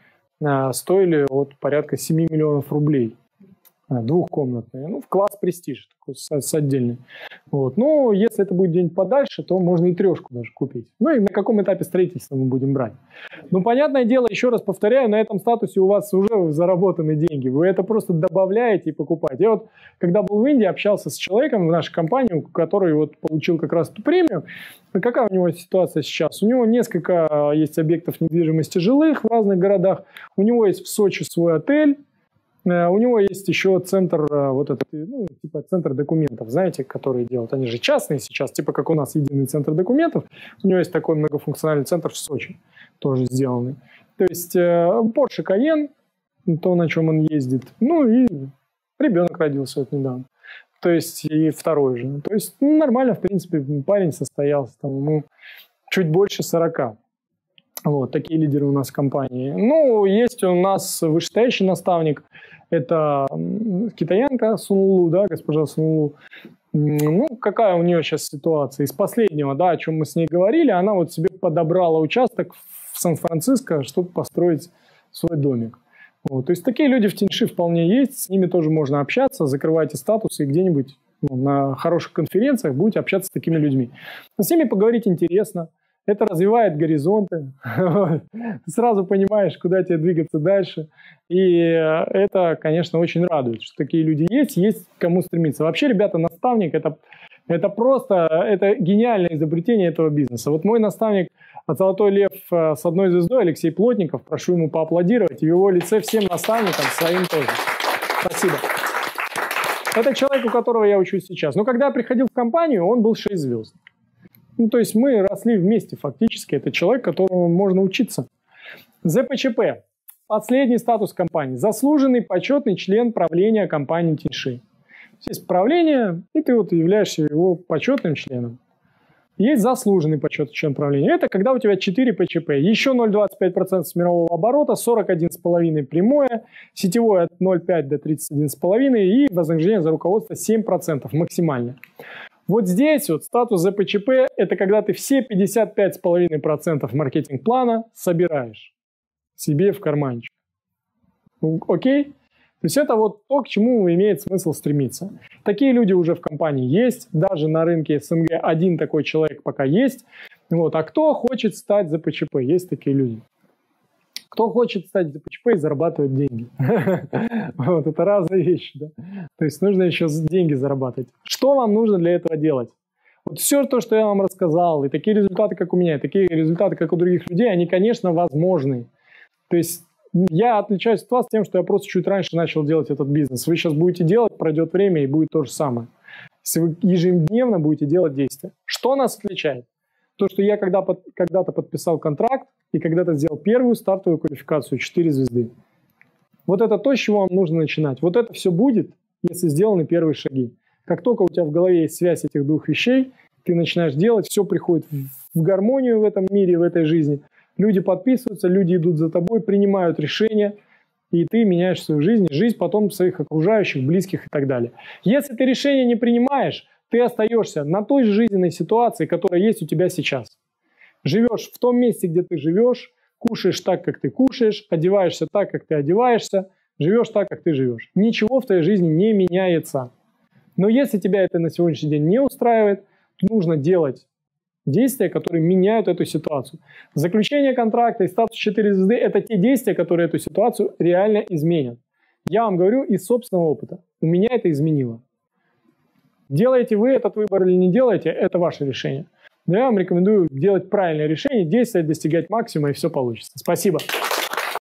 стоили вот порядка семь миллионов рублей. Двухкомнатные. Ну, в класс престиж, такой с, с отдельный. Вот. Ну, если это будет где-нибудь подальше, то можно и трешку даже купить. Ну, и на каком этапе строительства мы будем брать. Ну, понятное дело, еще раз повторяю, на этом статусе у вас уже заработаны деньги. Вы это просто добавляете и покупаете. Я вот, когда был в Индии, общался с человеком в нашей компании, который вот получил как раз эту премию. И какая у него ситуация сейчас? У него несколько есть объектов недвижимости жилых в разных городах. У него есть в Сочи свой отель. У него есть еще центр, вот этот, ну, типа центр документов, знаете, которые делают. Они же частные сейчас, типа как у нас единый центр документов. У него есть такой многофункциональный центр в Сочи, тоже сделанный. То есть Porsche Cayenne, то, на чем он ездит. Ну и ребенок родился вот недавно. То есть и второй же. То есть ну, нормально, в принципе, парень состоялся, там, ему чуть больше сорока. Вот, такие лидеры у нас в компании. Ну, есть у нас вышестоящий наставник, это китаянка Сунлу, да, госпожа Сунлу. Ну, какая у нее сейчас ситуация? Из последнего, да, о чем мы с ней говорили, она вот себе подобрала участок в Сан-Франциско, чтобы построить свой домик. Вот, то есть такие люди в Тиньши вполне есть, с ними тоже можно общаться, закрывайте статусы и где-нибудь ну, на хороших конференциях будете общаться с такими людьми. С ними поговорить интересно. Это развивает горизонты, ты сразу понимаешь, куда тебе двигаться дальше. И это, конечно, очень радует, что такие люди есть, есть к кому стремиться. Вообще, ребята, наставник это, – это просто это гениальное изобретение этого бизнеса. Вот мой наставник «Золотой лев» с одной звездой, Алексей Плотников, прошу ему поаплодировать, и в его лице всем наставникам своим тоже. Спасибо. Это человек, у которого я учусь сейчас. Но когда я приходил в компанию, он был шесть звезд. Ну, то есть мы росли вместе фактически. Это человек, которому можно учиться. зэ пэ че пэ. Последний статус компании. Заслуженный почетный член правления компании Тиньши. Есть правление, и ты вот являешься его почетным членом. Есть заслуженный почетный член правления. Это когда у тебя четыре пэ че пэ. Еще ноль целых двадцать пять сотых процента с мирового оборота, сорок один и пять десятых прямое, сетевое от ноль целых пять десятых до тридцать один и пять десятых и вознаграждение за руководство семь процентов максимально. Вот здесь вот статус зэ пэ че пэ – это когда ты все пятьдесят пять и пять десятых процента маркетинг-плана собираешь себе в карманчик. Окей? То есть это вот то, к чему имеет смысл стремиться. Такие люди уже в компании есть, даже на рынке эс эн гэ один такой человек пока есть. Вот. А кто хочет стать зэ пэ че пэ? Есть такие люди. Кто хочет стать зэ пэ че пэ и зарабатывать деньги? Вот, это разные вещи, да? То есть нужно еще деньги зарабатывать. Что вам нужно для этого делать? Вот все то, что я вам рассказал, и такие результаты, как у меня, и такие результаты, как у других людей, они, конечно, возможны. То есть я отличаюсь от вас тем, что я просто чуть раньше начал делать этот бизнес. Вы сейчас будете делать, пройдет время, и будет то же самое. Если вы ежедневно будете делать действия. Что нас отличает? То, что я когда, под, когда-то подписал контракт и когда-то сделал первую стартовую квалификацию четыре звезды. Вот это то, с чего вам нужно начинать. Вот это все будет, если сделаны первые шаги. Как только у тебя в голове есть связь этих двух вещей, ты начинаешь делать, все приходит в гармонию в этом мире, в этой жизни. Люди подписываются, люди идут за тобой, принимают решения, и ты меняешь свою жизнь, жизнь потом своих окружающих, близких и так далее. Если ты решение не принимаешь, ты остаешься на той же жизненной ситуации, которая есть у тебя сейчас. Живешь в том месте, где ты живешь, кушаешь так, как ты кушаешь, одеваешься так, как ты одеваешься, живешь так, как ты живешь. Ничего в твоей жизни не меняется. Но если тебя это на сегодняшний день не устраивает, то нужно делать действия, которые меняют эту ситуацию. Заключение контракта и статус четыре звезды – это те действия, которые эту ситуацию реально изменят. Я вам говорю из собственного опыта. У меня это изменило. Делаете вы этот выбор или не делаете – это ваше решение. Но я вам рекомендую делать правильное решение, действовать, достигать максимума, и все получится. Спасибо.